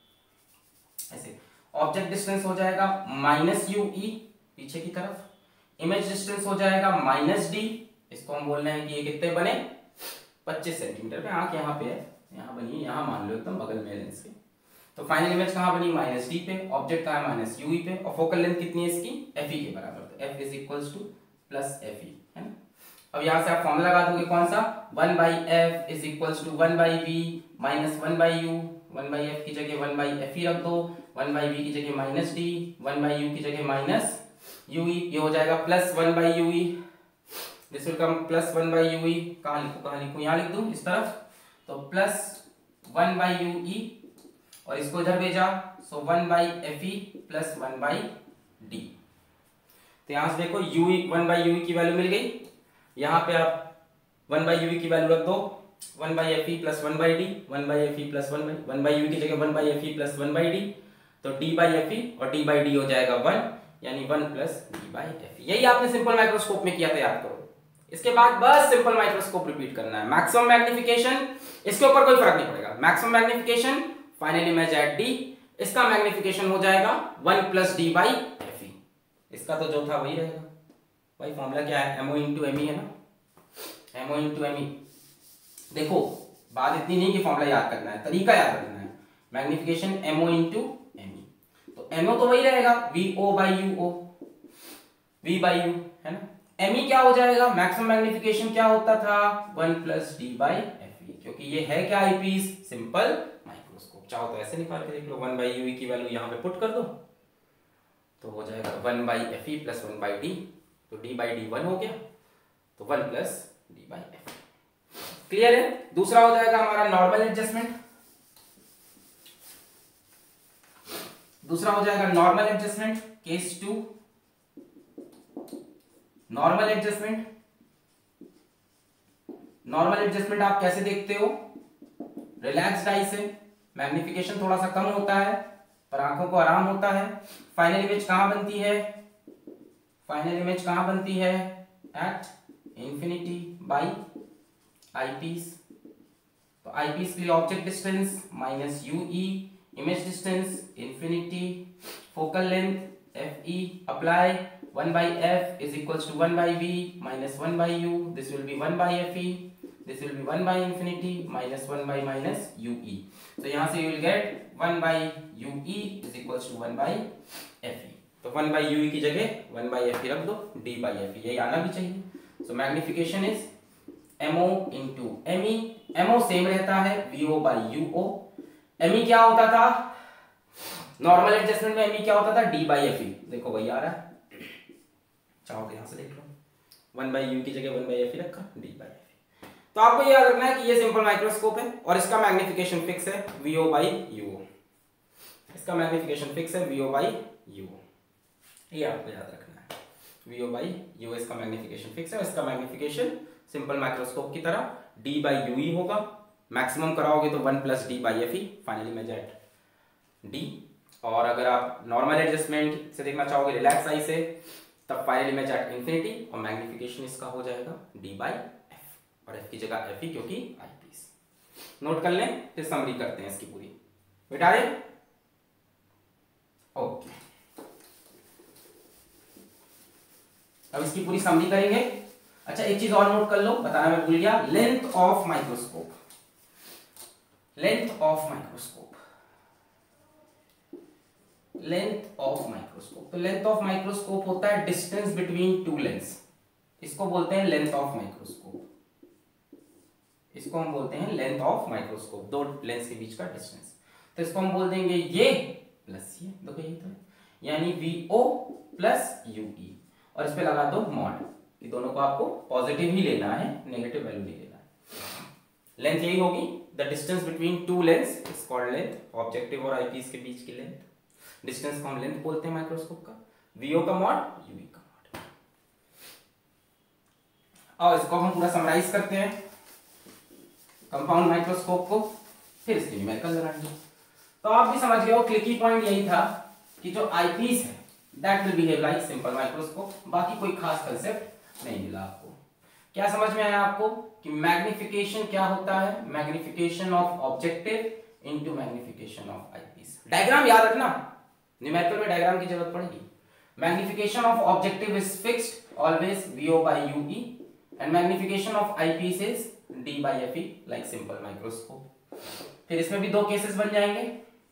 ऐसे ऑब्जेक्ट डिस्टेंस हो जाएगा माइनस यू ई पीछे की तरफ, इमेज डिस्टेंस हो जाएगा माइनस डी, इसको हम बोल रहे हैं कि ये कितने बने? 25 सेंटीमीटर पे। आंख यहाँ पे है, यहाँ बनी, यहाँ मान लो एकदम बगल में लेंस के। तो फाइनल इमेज कहाँ बनी? माइनस डी पे, ऑब्जेक्ट कहाँ है? माइनस यूई पे, और फोकल लेंथ कितनी है इसकी? एफ ई के बराबर, तो F is equals to plus F E, है ना। अब यहाँ से आप फॉर्मूला लगा दोगे कौन सा? 1 by F is equals to 1 by V minus 1 by U, 1 by F की जगह 1 बाई एफ ई रख दो, 1 बाई वी की जगह माइनस डी, 1 बाई यू की जगह माइनस यूई, ये हो जाएगा plus 1 by UE, this will come plus 1 by UE. कहाँ लिखूं? यहाँ लिख दूं इस तरफ, तो प्लस 1 बाई यूई, और इसको इधर भेजा, सो 1 by F E plus 1 by D. तो यहाँ से देखो यूई 1 बाई यूई की वैल्यू मिल गई, यहाँ पे आप 1 बाई यूई की वैल्यू रख दो, 1 by F E plus 1 by D, 1 by F E plus 1 by UE की जगह 1 by F E plus 1 by D, तो डी बाई एफ ई और डी बाई डी हो जाएगा 1, यानी 1 plus D by F E. यही आपने सिंपल माइक्रोस्कोप में किया था, याद करो। इसके बाद बस सिंपल माइक्रोस्कोप रिपीट करना है। मैक्सिमम मैग्निफिकेशन, इसके ऊपर कोई फर्क नहीं पड़ेगा। Maximum magnification final image at D, इसका मैग्निफिकेशन हो जाएगा 1 plus D by F E, इसका तो जो था वही रहेगा। वही फॉर्मूला क्या है? एमओ इंटू एम ई है ना, एमओ इंटू एम ई। देखो बात इतनी नहीं कि फॉर्मूला याद करना है, तरीका याद रखना है। Magnification MO into M E, तो एमओ तो वही रहेगा V O by U O, V by U, है ना। एम ई क्या हो जाएगा? मैक्सिमम मैग्निफिकेशन क्या होता था? 1 plus D by F E, क्योंकि ये है क्या? Eyepiece, simple microscope. चाहो तो ऐसे निकाल के देख लो, 1 बाई यूई की वैल्यू यहाँ पे पुट कर दो, तो हो जाएगा 1 by F E plus 1 by D, तो डी बाई डी 1 हो गया, तो 1 plus D by F. Clear है? दूसरा हो जाएगा हमारा नॉर्मल एडजस्टमेंट। दूसरा हो जाएगा normal adjustment, case 2। Normal adjustment, normal adjustment आप कैसे देखते हो? रिलैक्स्ड आई से, मैग्निफिकेशन थोड़ा सा कम होता है पर आंखों को आराम होता है। फाइनल इमेज कहां बनती है? फाइनल इमेज कहां बनती है? At infinity by eyepiece. तो आईपीस के लिए object distance minus UE, image distance infinity, focal length F E, apply 1 by f is equals to 1 by v minus 1 by u, this will be 1 by fe, this will be 1 by infinity minus 1 by minus ue. So यहाँ से you will get 1 by ue is equals to 1 by fe. तो 1 by ue की जगह 1 by fe रख दो, d by fe, यही आना भी चाहिए। So magnification is mo into me, mo same रहता है vo by uo, me क्या होता था? नॉर्मल एडजस्टमेंट में me क्या होता था? d by fe, देखो वही आ रहा है, चाहो तो यहां से देख लो, 1 बाई यू की जगह 1 बाई एफ रखा, डी बाई एफ। तो आपको याद रखना है कि ये सिंपल माइक्रोस्कोप है और इसका मैग्निफिकेशन फिक्स है वीओ बाई यूओ, इसका मैग्निफिकेशन फिक्स है वीओ बाई यूओ, ये आपको याद रखना है, वीओ बाई यूओ इसका मैग्निफिकेशन फिक्स है। और इसका मैग्निफिकेशन सिंपल माइक्रोस्कोप की तरह डी बाई यू ही होगा। मैक्सिमम कराओगे तो 1 plus D by F E, finally मैं जेट डी। और अगर आप नॉर्मल एडजस्टमेंट से देखना चाहोगे रिलैक्स आई से, तब फाइनल इमेज एट इंफिनिटी और मैग्निफिकेशन इसका हो जाएगा d बाई एफ, और f की जगह f ही क्योंकि आईपीस। नोट कर लें, फिर समरी करते हैं इसकी पूरी, बेटा रे। ओके, अब इसकी पूरी समरी करेंगे। अच्छा एक चीज और नोट कर लो, बताना मैं भूल गया, length of microscope, length of microscope, length of microscope. तो लेंथ ऑफ माइक्रोस्कोप होता है डिस्टेंस बिटवीन टू लेंस, इसको बोलते हैं लेंथ ऑफ माइक्रोस्कोप, इसको हम बोलते हैं लेंथ ऑफ माइक्रोस्कोप, दो लेंस के बीच का डिस्टेंस। तो इसको हम बोल देंगे ये प्लस ये, देखो ये तो है, यानी VO प्लस UE, और इस पे लगा दो मॉड। ये दोनों को आपको पॉजिटिव ही लेना है, नेगेटिव वैल्यू नहीं लेना है। लेंथ यही होगी, the distance between two lens is called length, objective और आईपीस के बीच की लेंथ। डिस्टेंस को हम लेंथ बोलते हैं माइक्रोस्कोप का, VO का मॉड, UE का मॉड। और इसको हम पूरा समराइज करते हैं कंपाउंड माइक्रोस्कोप को, फिर इसके न्यूमेरिकल लगाएंगे। तो आप भी समझ गए हो, क्लिकी पॉइंट यही था कि जो आईपीस है that will behave like simple microscope, बाकी कोई खास कंसेप्ट नहीं मिला आपको। क्या समझ में आया आपको कि मैग्निफिकेशन क्या होता है? Magnification of objective into magnification of eyepiece. Diagram याद रखना, न्यूमेरिकल में डायग्राम की जरूरत पड़ेगी। Magnification of objective is fixed always VO by UE and magnification of eyepiece is D by FE like simple microscope। फिर इसमें भी दो केसेस बन जाएंगे।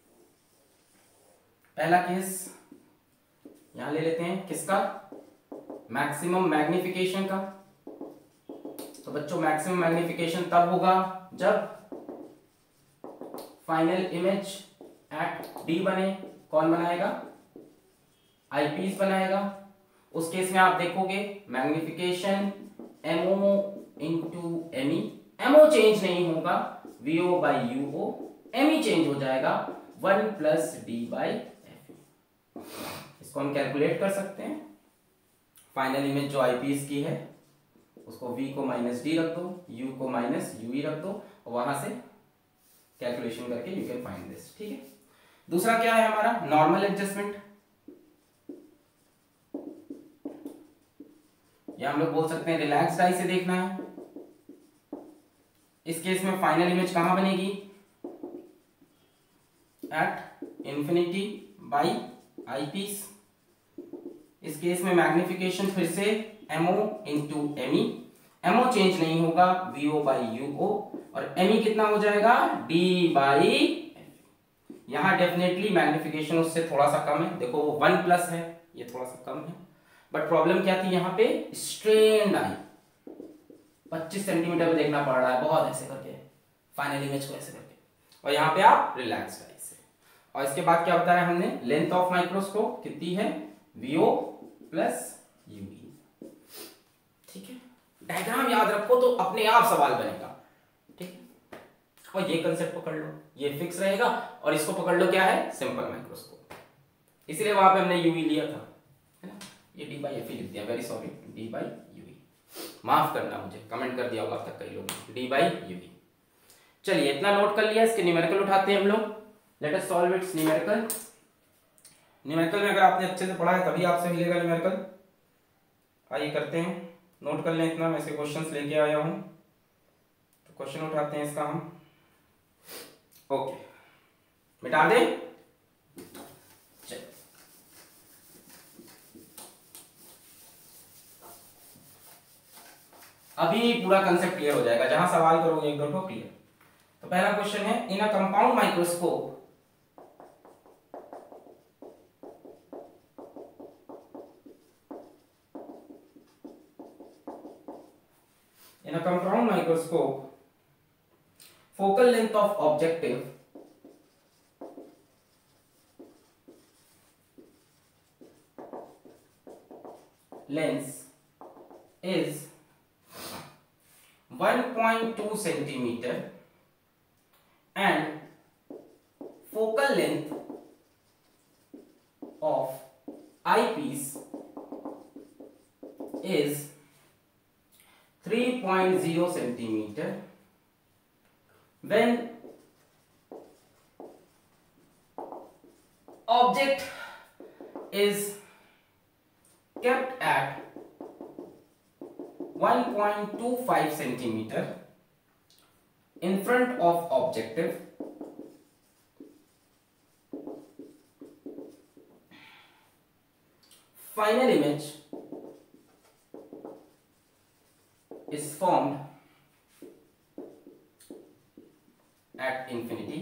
पहला केस यहां ले लेते हैं, किसका? मैक्सिमम मैग्निफिकेशन का। तो बच्चों मैक्सिमम मैग्निफिकेशन तब होगा जब फाइनल इमेज एट D बने। कौन बनाएगा? आईपीस बनाएगा। उस केस में आप देखोगे magnification MO into ME, MO change नहीं होगा, VO by UO, ME change हो जाएगा 1 प्लस D by FE। इसको हम कैलकुलेट कर सकते हैं। फाइनल इमेज जो आईपीस की है उसको V को माइनस D रख दो, U को माइनस UE रख दो, और वहां से कैलकुलेशन करके यू कैन फाइंड दिस। ठीक है। दूसरा क्या है हमारा? Normal adjustment. या हम लोग बोल सकते हैं रिलैक्स्ड आई से देखना है। इस केस में फाइनल इमेज कहां बनेगी? At infinity by eyepiece. इस केस में मैग्निफिकेशन फिर से MO into ME, MO change नहीं होगा, VO by UO, और ME कितना हो जाएगा? D by FE। यहां डेफिनेटली मैग्निफिकेशन उससे थोड़ा सा कम है, देखो वो 1 प्लस है, ये थोड़ा सा कम है। बट प्रॉब्लम क्या थी यहाँ पे? स्ट्रेन्ड आई, 25 सेंटीमीटर में देखना पड़ रहा है बहुत ऐसे करके, फाइनल इमेज को ऐसे करके, और यहाँ पे आप रिलैक्स्ड आई से। और इसके बाद क्या बताया हमने? लेंथ ऑफ माइक्रोस्कोप कितनी है? VO plus UE। ठीक है। डायग्राम याद रखो तो अपने आप सवाल बनेगा। ठीक है। और ये कंसेप्ट पकड़ लो, ये फिक्स रहेगा, और इसको पकड़ लो क्या है? Simple microscope. इसलिए वहां पे हमने UE लिया था, है ना? ये D by FE लिख दिया, very sorry, D by UE, माफ करना मुझे, कमेंट कर दिया होगा अब तक कई लोगों ने, D by UE। चलिए इतना नोट कर लिया, इसके न्यूमेरिकल उठाते हैं हम लोग। Let us solve its numerical. Numerical में अगर आपने अच्छे से पढ़ा है तभी आपसे मिलेगा न्यूमेरिकल। आइए करते हैं, नोट कर लें इतना, मैं से क्वेश्चंस लेके आया हूं, तो क्वेश्चन उठाते हैं इसका हम। ओके, मिटा दें। अभी पूरा कंसेप्ट क्लियर हो जाएगा, जहां सवाल करोगे एक दो ठो क्लियर। तो पहला क्वेश्चन है, in a compound microscope focal length of objective lens is 1.2 centimeter and focal length of eyepiece is 3.0 centimeter when object is kept at 1.25 centimeter in front of objective final image is formed at infinity,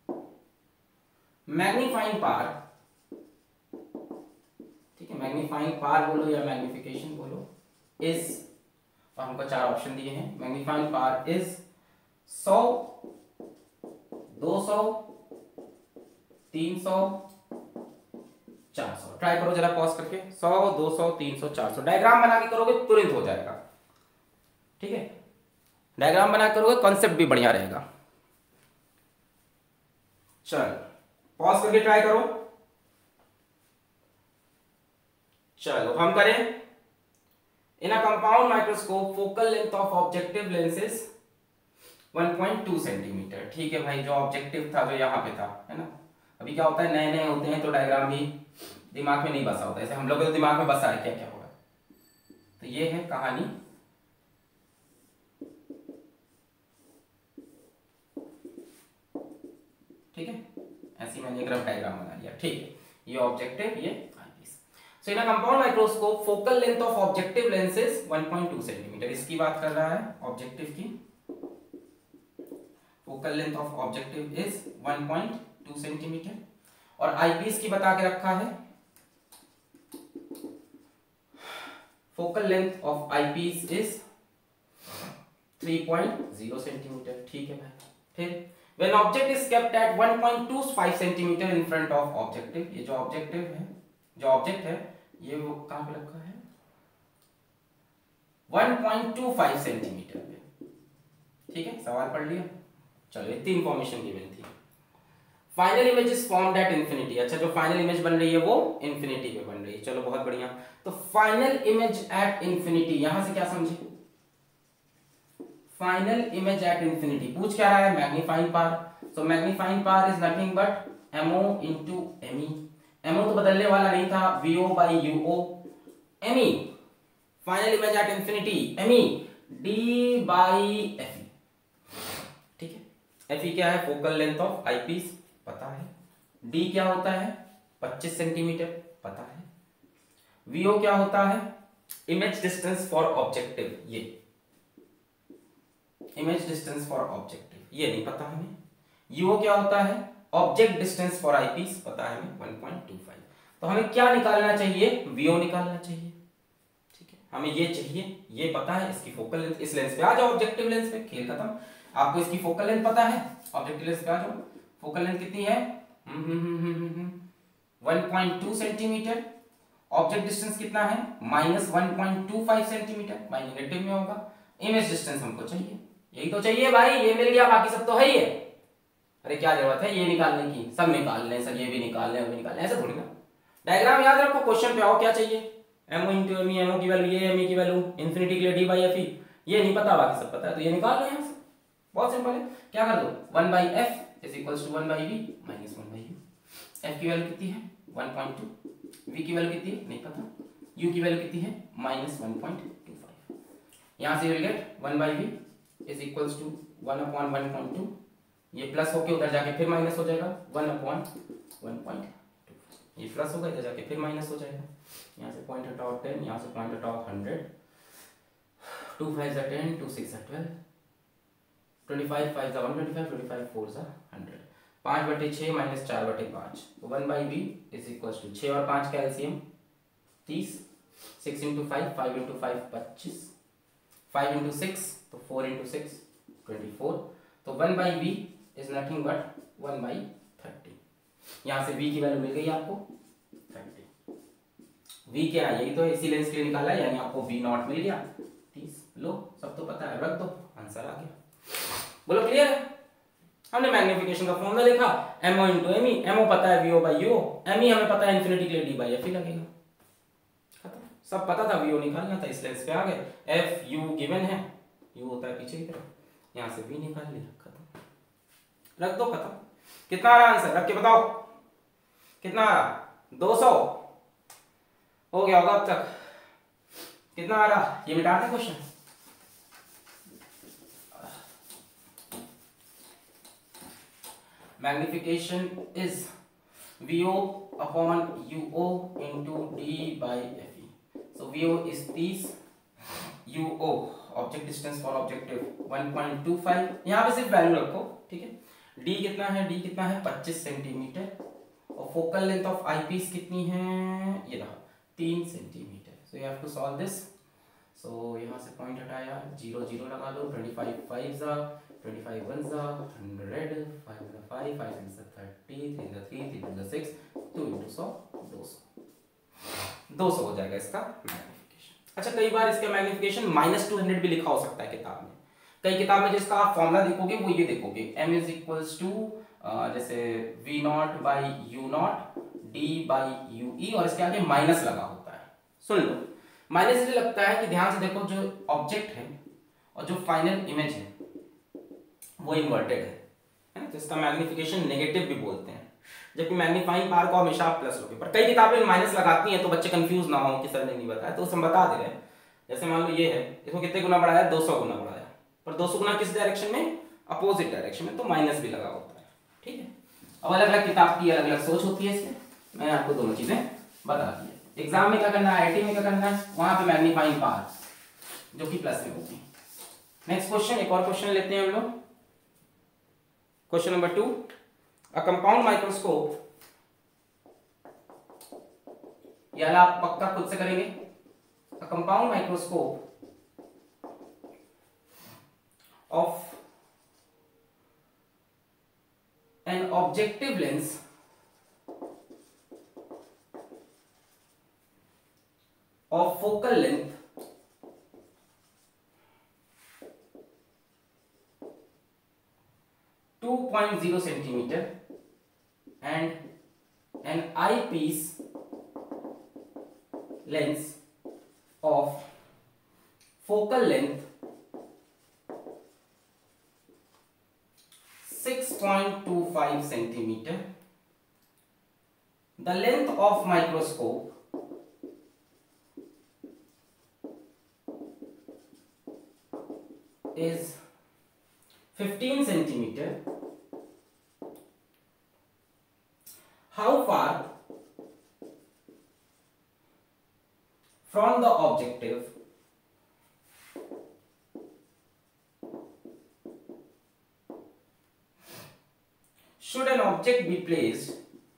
magnifying power, ठीक है, magnifying power बोलो या magnification बोलो, is, और हमको चार option दिए हैं, मैग्नीफाइंग पावर इज 100, 200, 300 400। ट्राई करो जरा पॉज करके, 100 200 300 400 डायग्राम बना के करोगे तुरंत हो जाएगा, ठीक है। डायग्राम बना के करोगे कॉन्सेप्ट भी बढ़िया रहेगा। चल पॉज करके ट्राई करो। चलो हम करें। In a compound microscope focal length of objective lens is 1.2 centimetre. ठीक है भाई, जो ऑब्जेक्टिव था जो यहाँ पे था, है ना। अभी क्या होता है, नए नए होते हैं तो डायग्राम भी दिमाग में नहीं बसा होता, ऐसे हम लोग के तो दिमाग में बसा है क्या क्या होगा। तो ये है कहानी। ठीक है, ऐसी मैंने एक रफ डायग्राम बना लिया। ठीक है, ये ऑब्जेक्टिव, ये eyepiece. So in a compound microscope focal length of objective lens is 1.2 centimetre. इसकी बात कर रहा है ऑब्जेक्टिव की। Focal length of objective is 1.2 centimetre और आईपीस की बता के रखा है focal length of eyepiece is 3.0 centimetre. ठीक है भाई। फिर when object is kept at 1.25 centimetre in front of objective, ये जो ऑब्जेक्टिव है, जो ऑब्जेक्ट है, ये वो कहां पे रखा है 1.25 सेंटीमीटर पे। ठीक है, सवाल पढ़ लिया। चलो इतनी इंफॉर्मेशन गिवन थी। Final image is formed at infinity. अच्छा, जो फाइनल इमेज बन रही है वो इंफिनिटी पे बन रही है। चलो बहुत बढ़िया। तो फाइनल इमेज एट इंफिनिटी, यहां से क्या समझे, फाइनल इमेज एट इंफिनिटी पूछ क्या रहा है, magnifying power. So magnifying power is nothing but MO into ME। MO तो बदलने वाला नहीं था, VO by UO। ME final image at infinity, ME D by FE। ठीक है, FE क्या है, फोकल लेंथ ऑफ आईपीस पता है। D क्या होता है 25 सेंटीमीटर पता है। VO क्या होता है, इमेज डिस्टेंस फॉर ऑब्जेक्टिव, ये इमेज डिस्टेंस फॉर ऑब्जेक्टिव, ये नहीं पता हमें। UO क्या होता है, ऑब्जेक्ट डिस्टेंस फॉर आईपीस पता है हमें 1.25। तो हमें क्या निकालना चाहिए, VO निकालना चाहिए। ठीक है, हमें ये चाहिए, ये पता है। इसकी फोकल लेंथ, इस लेंस पे आ जाओ, ऑब्जेक्टिव लेंस पे, खेल खत्म। आपको इसकी फोकल लेंथ पता है, ऑब्जेक्टिव लेंस पे आ जाओ। फोकल लेंथ कितनी है 1.2 सेंटीमीटर। ऑब्जेक्ट डिस्टेंस कितना है -1.25 सेंटीमीटर, बाई नेगेटिव में होगा। इमेज डिस्टेंस हमको चाहिए, यही तो चाहिए भाई, ये मिल गया, बाकी सब तो है ही है। अरे क्या जरूरत है ये निकालने की, सब निकाल लें सर, ये भी निकाल लें, वो भी निकाल लें, ऐसे थोड़ी ना। डायग्राम याद रखो, क्वेश्चन पे आओ, क्या चाहिए MO इंटू ME, MO की वैल्यू ये, ME की वैल्यू इंफिनिटी के लिए D बाई FE। ये नहीं पता, बाकी सब पता है, तो ये निकाल लो यहाँ से, बहुत सिंपल है। क्या कर दो, 1 by F is equal to 1 by V minus 1 by U। F की वैल्यू कितनी है 1.2, V की वैल्यू कितनी है नहीं पता, U की वैल्यू कितनी है -1.25। यहाँ से will get 1 by V is equals to 1/1.2, ये प्लस होके उधर जाके फिर माइनस हो जाएगा 1/1.2, ये प्लस होगा इधर जाके फिर माइनस हो जाएगा। यहाँ से पॉइंट हटाओ 10, यहाँ से पॉइंट हटाओ 100, 2 5 = 10, 2 6 = 12, 25 5 = 125, 25 4 = 100, 5/6 माइनस 4/5। तो 1 by V is equals to 6 और 5 का एलसीएम 30, 6 इंटू 5, 5 इंटू 5 25, 5 इंटू 6 तो 4 इंटू 6 24। तो 1 by V is nothing but 1 by 30। यहाँ से V की वैल्यू मिल गई आपको 30। V क्या है, यही तो इसी लेंस के लिए निकाला है, यानी आपको V0 मिल गया 30। लो सब तो पता है, रख दो, आंसर आ गया। बोलो क्लियर है। हमने मैग्निफिकेशन का फॉर्मूला लिखा, MO इंटू ME, MO पता है VO बाई UO, ME हमें पता है इंफिनिटी के लिए D बाई FE लगेगा। सब पता था, VO निकालना था, इस लेंस पे आ गए। FU गिवन है, U होता है पीछे की तरफ, यहाँ से V निकाल लिया, खत्म, रख दो, खत्म। कितना आ रहा आंसर, रख के बताओ कितना आ रहा, 200 हो गया होगा अब तक। कितना आ रहा, ये मिटा दें question. Magnification is VO upon UO into D by FE। So VO is 30, UO object distance for objective 1.25, यहाँ पे सिर्फ वैल्यू रखो, ठीक है। D कितना है, D कितना है 25 सेंटीमीटर, और फोकल लेंथ ऑफ आईपीस कितनी है, ये रहा 3 centimetre. So you have to solve this. So यहाँ से पॉइंट हटाया, 0 0 लगा दो, 25 5 जा, 25 1 जा 100, 5 जा 5, 5 6 जा 30, 3 जा 3, 3 जा 6, 2 × 100 200 हो जाएगा इसका मैग्निफिकेशन। अच्छा, कई बार इसका मैग्निफिकेशन -200 भी लिखा हो सकता है किताब में। कई किताब में जिसका आप फॉर्मूला देखोगे वो ये देखोगे, m = जैसे v0/u0 d/ue और इसके आगे माइनस लगा होता है। सुन लो, माइनस इसलिए लगता है कि ध्यान से देखो, जो ऑब्जेक्ट है और जो फाइनल इमेज है वो इन्वर्टेड है ना, तो इसका मैग्निफिकेशन नेगेटिव भी बोलते हैं, जबकि मैग्नीफाइंग पावर को हमेशा आप प्लस लोगे। पर कई किताबें माइनस लगाती हैं तो बच्चे कंफ्यूज ना हो कि सर ने नहीं बताया, तो हम बता दे रहे हैं। जैसे मान लो ये है, इसको कितने गुना बढ़ाया, 200 गुना बढ़ाया, पर 200 गुना किस डायरेक्शन में, अपोजिट डायरेक्शन में, तो माइनस भी लगा होता है। ठीक है, अब अलग अलग किताब की अलग अलग सोच होती है इसमें, मैंने आपको दोनों चीजें बता दी है। एग्जाम में क्या करना है, आईटी में क्या करना है, वहां पे मैग्नीफाइंग पावर जो कि प्लस में होती है। नेक्स्ट क्वेश्चन, एक और क्वेश्चन लेते हैं हम लोग। Question number 2, a compound microscope, यानी आप पक्का खुद से करेंगे। A compound microscope of an objective lens of focal length .0 centimeter and an eyepiece lens of focal length 6.25 centimeter. The length of microscope is 15 centimeter. How far from the objective should an object be placed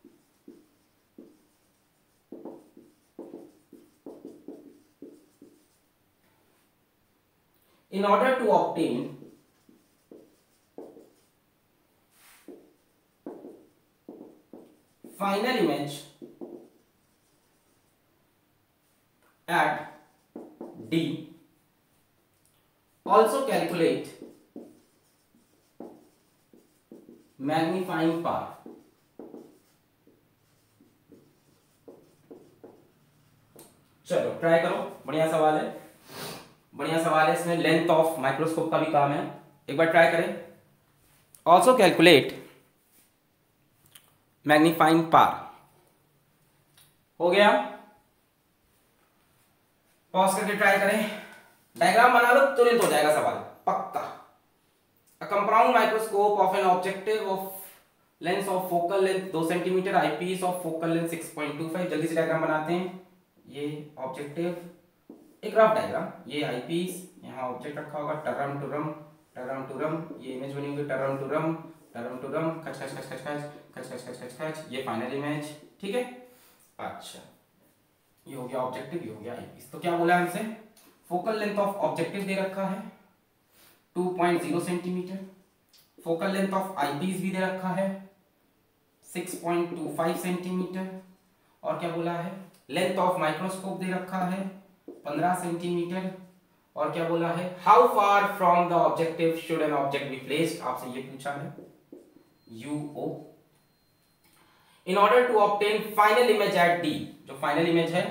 in order to obtain final image at D? Also calculate magnifying power. चलो try करो, बढ़िया सवाल है, बढ़िया सवाल है। इसमें length of microscope का भी काम है, एक बार ट्राई करें। Also calculate magnifying power. हो गया, पॉज करके ट्राई करें, डायग्राम बना लो, तुरंत हो जाएगा सवाल पक्का। A compound microscope of an objective of lens of focal length 2 cm, eyepiece of focal length 6.25। जल्दी से डायग्राम बनाते हैं। ये ऑब्जेक्टिव, एक रफ डायग्राम, ये आईपीस, यहाँ ऑब्जेक्ट रखा होगा, टर्म टू रम, टर्म टू रम, ये इमेज बनी होगी, टर्म टू रम, टर्म टू रम, खच खच खच खच खच खच खच खच खच खच, ये फाइनल इमेज। ठीक है, अच्छा, ये हो गया ऑब्जेक्टिव, ये हो गया आईपीस। तो क्या बोला हमसे, फोकल लेंथ ऑफ ऑब्जेक्टिव दे रखा है 2.0 centimetre, focal length of eyepiece भी दे रखा है 6.25 सेंटीमीटर, और क्या बोला है, लेंथ ऑफ माइक्रोस्कोप दे रखा है 15 सेंटीमीटर, और क्या बोला है, how far from the objective should an object be placed, आपसे ये पूछा है, u o, in order to obtain final image at D. जो फाइनल इमेज है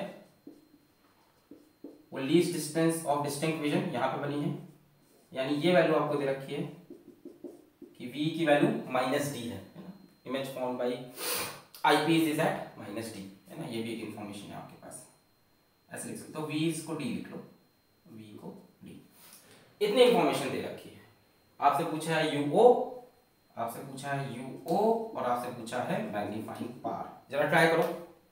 वो least distance of distinct vision यहां पे बनी है, यानी ये वैल्यू आपको दे रखी है कि v की वैल्यू -d है ना, image form by eyepiece is at -d, है ना, ये भी एक इंफॉर्मेशन है आपके पास, ऐसे लिख सकते हो, v को d लिख लो, v को d, इतनी इंफॉर्मेशन दे रखी है। आपसे पूछा है यूओ, आपसे पूछा है यूओ, और आपसे पूछा है मैग्नीफाइंग पावर। जरा ट्राई करो,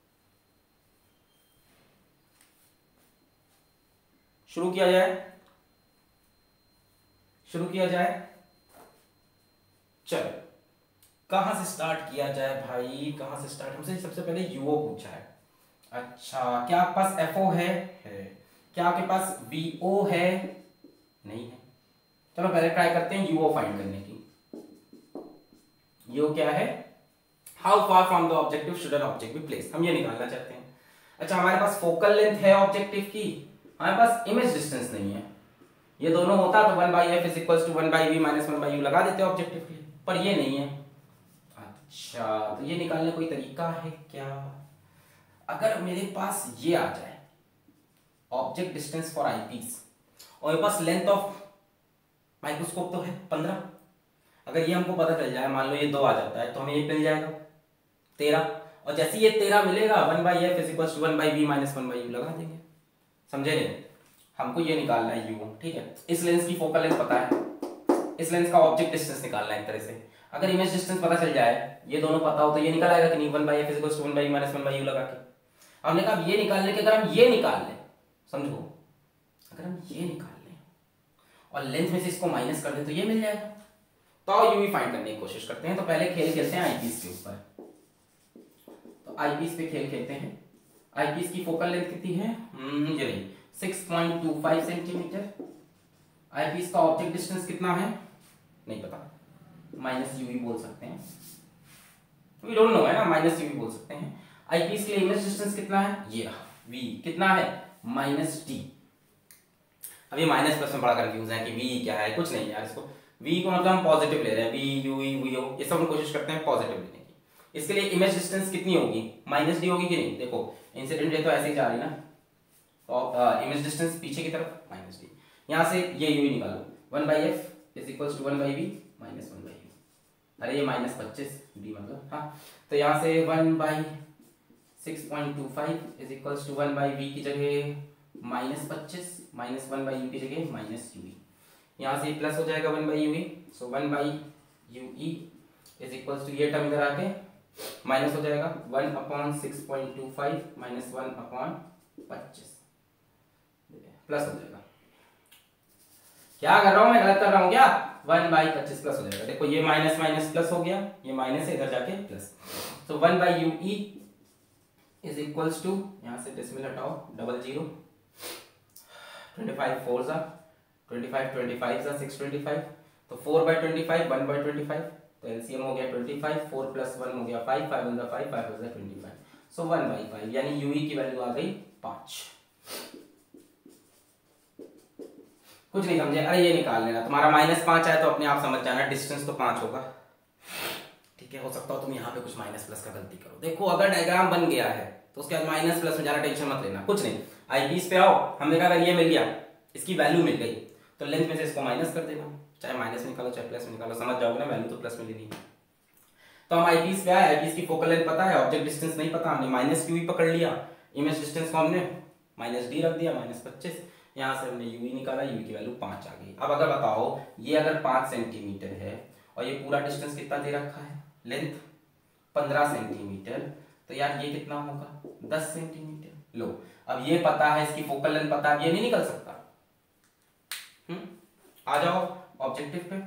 शुरू किया जाए, शुरू किया जाए। चलो, कहां से स्टार्ट किया जाए भाई, कहां से स्टार्ट, हमसे सबसे पहले यूओ पूछा है। अच्छा, क्या आपके पास एफओ है? क्या आपके पास VO है? नहीं है। चलो पहले ट्राई करते हैं UO फाइंड करने की। UO क्या है? How far from the objective should an object be placed, हम ये निकालना चाहते हैं। अच्छा, हमारे पास फोकल लेंथ है ऑब्जेक्टिव की, हमारे पास इमेज डिस्टेंस नहीं है। ये दोनों होता तो 1/f = 1/v - 1/u लगा देते ऑब्जेक्टिव के लिए, पर ये नहीं है। अच्छा, तो ये निकालने कोई तरीका है क्या? अगर मेरे पास ये आ जाए ऑब्जेक्ट डिस्टेंस फॉर आईपीस और मेरे पास लेंथ ऑफ माइक्रोस्कोप तो है 15, अगर ये हमको पता चल जाए, मान लो ये 2 आ जाता है, तो हमें ये मिल जाएगा 13, और जैसे ये 13 मिलेगा 1/f = 1/v - 1/u लगा देंगे। समझे नहीं? हमको ये निकालना है u, ठीक है। इस लेंस की फोकल लेंथ पता है, इस लेंस का ऑब्जेक्ट डिस्टेंस निकालना है एक तरह से। अगर इमेज डिस्टेंस पता चल जाए, ये दोनों पता हो, तो ये निकल आएगा कि नहीं, 1/f = 1/v - 1/u लगा के। हमने कहा ये निकालने के, अगर हम ये निकाल लें, समझो, अगर हम ये निकाल लें और लेंथ में से इसको माइनस कर दें तो ये मिल जाएगा। तो आओ यूवी फाइंड करने की कोशिश करते हैं। तो पहले खेल खेलते हैं आईपीस के ऊपर। तो आईपीस पे खेल खेलते हैं। आईपीस की फोकल लेंथ कितनी है? ये रही 6.25 सेंटीमीटर। आईपीस का ऑब्जेक्ट डिस्टेंस कितना है? नहीं पता, -uv बोल सकते हैं, वी डोंट नो है ना, -uv बोल सकते हैं। आईपीस के लिए इमेज डिस्टेंस कितना है? ये रहा v, कितना है? -t। अभी माइनस प्लस में बड़ा कंफ्यूज है कि v क्या है, कुछ नहीं यार, इसको v को मतलब हम पॉजिटिव ले रहे हैं, v u v o, ये सब हम कोशिश करते हैं पॉजिटिव लेने की। इसके लिए इमेज डिस्टेंस कितनी होगी? -d होगी कि नहीं? देखो इंसिडेंट रे तो ऐसे ही जा रही ना, तो इमेज डिस्टेंस पीछे की तरफ -d। यहाँ से ये u निकालो, 1/f = 1/v - 1/u। अरे ये -25 d मतलब, हाँ, तो यहाँ से 1/6.25 = 1/v की जगह -25 - 1/u की जगह -uv। यहाँ से प्लस हो जाएगा 1/uv, सो 1/ue = ये टर्म इधर आके माइनस हो जाएगा 1/6.25 - 1/25 प्लस हो जाएगा। क्या कर रहा हूँ मैं, गलत कर रहा हूँ क्या? 1/25 प्लस हो जाएगा। देखो ये माइनस माइनस प्लस हो गया, ये माइनस है, इधर जाके प्लस। तो 1/ue = यहाँ से डेसिमल हटाओ, 00, 25 4 सा 25, 25 सा 625, तो 4/25 1/25, तो एलसीएम हो गया 25, 4 + 1 हो गया 5, 5 × 5, 5 × 25, सो 1/5, यानी यूई की वैल्यू आ गई 5। कुछ नहीं समझे? अरे ये निकाल लेना, तुम्हारा -5 आया तो अपने आप समझ जाना डिस्टेंस तो 5 होगा, ठीक है। हो सकता हो तुम यहाँ पे कुछ माइनस प्लस का गलती करो। देखो अगर डायग्राम बन गया है तो उसके बाद माइनस प्लस में जाना, टेंशन मत लेना, कुछ नहीं। आईपीस पे आओ, हमने कहा अगर ये मिल गया, इसकी वैल्यू मिल गई, तो लेंथ में से इसको माइनस कर देना, चाहे माइनस में निकालो चाहे प्लस में निकालो, समझ जाओगे ना, वैल्यू तो प्लस में लेनी है। तो हम आईपीस पे आए, आईपीस की फोकल लेंथ पता है, ऑब्जेक्ट डिस्टेंस नहीं पता, हमने -q पकड़ लिया, इमेज डिस्टेंस को हमने -d रख दिया, -25, यहाँ से हमने u निकाला, u की वैल्यू 5 आ गई। अब अगर बताओ ये अगर 5 सेंटीमीटर है और ये पूरा डिस्टेंस कितना दे रखा है, लेंथ 15 सेंटीमीटर, तो यार ये कितना होगा? 10 सेंटीमीटर। लो अब ये पता है, इसकी फोकल लेंथ पता है, ये नहीं निकल सकता। आ जाओ ऑब्जेक्टिव पे,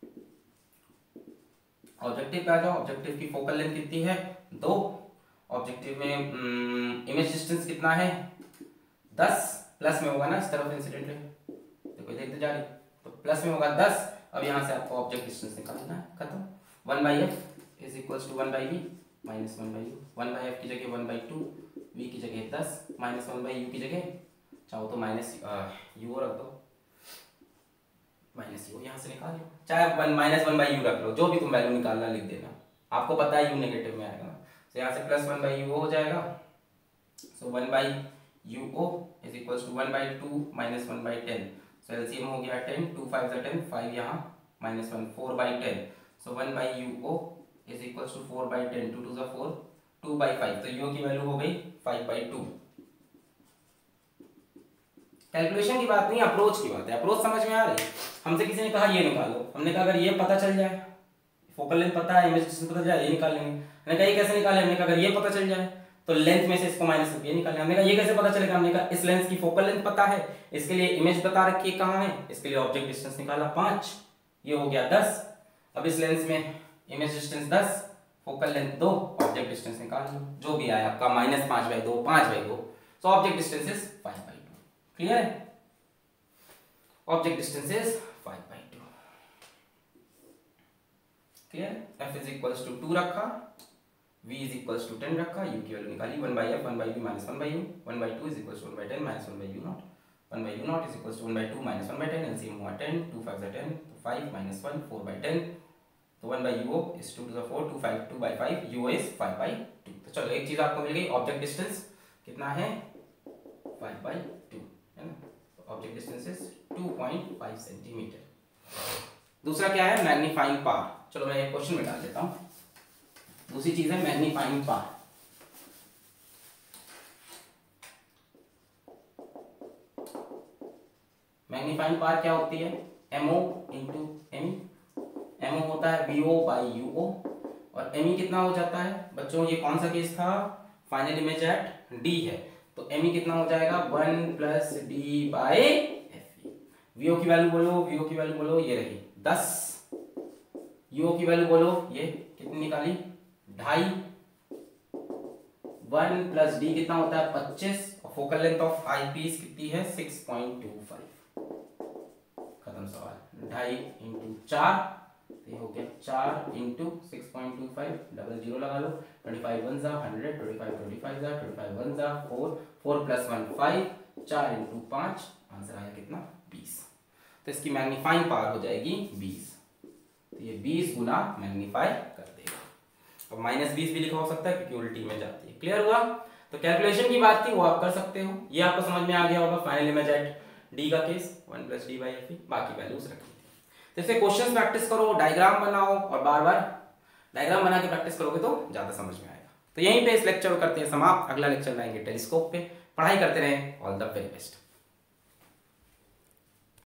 ऑब्जेक्टिव पे आ जाओ। ऑब्जेक्टिव की फोकल लेंथ कितनी है? 2। ऑब्जेक्टिव में इमेज डिस्टेंस कितना है? 10, प्लस में होगा ना इस तरफ इंसिडेंट रे, देखो इधर जा रही, तो प्लस में होगा 10। अब यहाँ से आपको ऑब्जेक्ट डिस्टेंस निकालना है, खत्म। 1/f = 1/v - 1/u, 1/f की जगह 1/2, v की जगह 10, -1/u की जगह चाहो तो -u रख दो, -u यहाँ से निकाल लो, चाहे -1/u रख लो, जो भी तुम वैल्यू निकालना लिख देना, आपको पता है u नेगेटिव में आएगा, तो यहाँ से +1/u हो जाएगा, सो 1/u = 1/2 - 1/10, सो एलसीएम हो गया 10, 2 5 = 10, 5 यहाँ -1, 4/10, सो 1/u = 4/10, 2 2 4, 2/5, तो u की वैल्यू हो गई 5/2। कैलकुलेशन की बात नहीं, अप्रोच की बात है, अप्रोच समझ में आ रही। हमसे किसी ने कहा ये निकालो, हमने कहा अगर ये पता चल जाए, फोकल लेंथ पता है, इमेज डिस्टेंस पता चल जाए, ये निकाल लेंगे। हमने कहा ये कैसे निकाले? हमने कहा अगर ये पता चल जाए तो लेंथ में से इसको माइनस करके ये निकालेंगे। हमने कहा ये कैसे पता चलेगा? हमने कहा इस लेंस की फोकल लेंथ पता है, इसके लिए इमेज बता रखी है कहाँ है, इसके लिए ऑब्जेक्ट डिस्टेंस निकाला 5, ये हो गया 10। अब इस लेंस में image distance 10, focal length 2, object distance निकाल लो, जो भी आया आपका -5/2, 5/2, so object distance is 5/2। Clear है? Object distance is 5/2। क्लियर है? f इज इक्वल्स टू 2 रखा, v इज इक्वल्स टू 10 रखा, u की वैल्यू निकाली 1/f 1/v minus 1/u, 1/2 is equals to 1/10 minus 1/u naught, 1/u0 is equals to 1/2 minus 1/10, LCM हुआ 10, 2 5 10, तो 5 minus 1 4/10, तो 1/u is 2 to the 4, 2/5 u is 5/2। तो चलो एक चीज आपको मिल गई, ऑब्जेक्ट डिस्टेंस कितना है 5/2 है ना, ऑब्जेक्ट डिस्टेंस इज 2.5 सेंटीमीटर। दूसरा क्या है मैग्नीफाइंग पावर, चलो मैं ये क्वेश्चन में डाल देता हूं। दूसरी चीज है मैग्नीफाइंग पावर। मैग्नीफाइंग पावर क्या होती है, MO इंटू एम, MO होता है VO/UO और ME कितना हो जाता है बच्चों, ये कौन सा केस था, फाइनल इमेज एट D है, तो ME कितना हो जाएगा 1 + D/FE। VO की वैल्यू बोलो, VO की वैल्यू बोलो, ये रही 10, UO की वैल्यू बोलो, ये कितनी निकाली 2.5, 1 + D कितना होता है 25 और focal length of eyepiece कितनी है 6.25। खत्म सवाल, 2.5 × 4, ये हो गया 4 × 6.25, डबल जीरो लगा लो, 25 1 ज़ा 100, 25 25 ज़ा 25 1 ज़ा 4, 4 + 1 5, 4 × 5, आंसर आया कितना 20। तो इसकी मैग्नीफाइंग पावर हो जाएगी 20, तो ये 20 गुना मैग्नीफाई कर देगा। अब -20 भी लिखा हो सकता है क्योंकि उल्टी में जाती है। क्लियर हुआ? तो कैलकुलेशन की बात थी वो आप कर सकते हो, ये आपको समझ में आ गया होगा। फाइनल इमेज एट D का केस 1 + D/FE, बाकी वैल्यूज रखी थी। तो इससे क्वेश्चंस प्रैक्टिस करो, डायग्राम बनाओ और बार बार डायग्राम बना के प्रैक्टिस करोगे तो ज्यादा समझ में आएगा। तो यहीं पे इस लेक्चर को करते हैं समाप्त, अगला लेक्चर लाएंगे टेलीस्कोप पे। पढ़ाई करते रहें, ऑल द वेरी बेस्ट।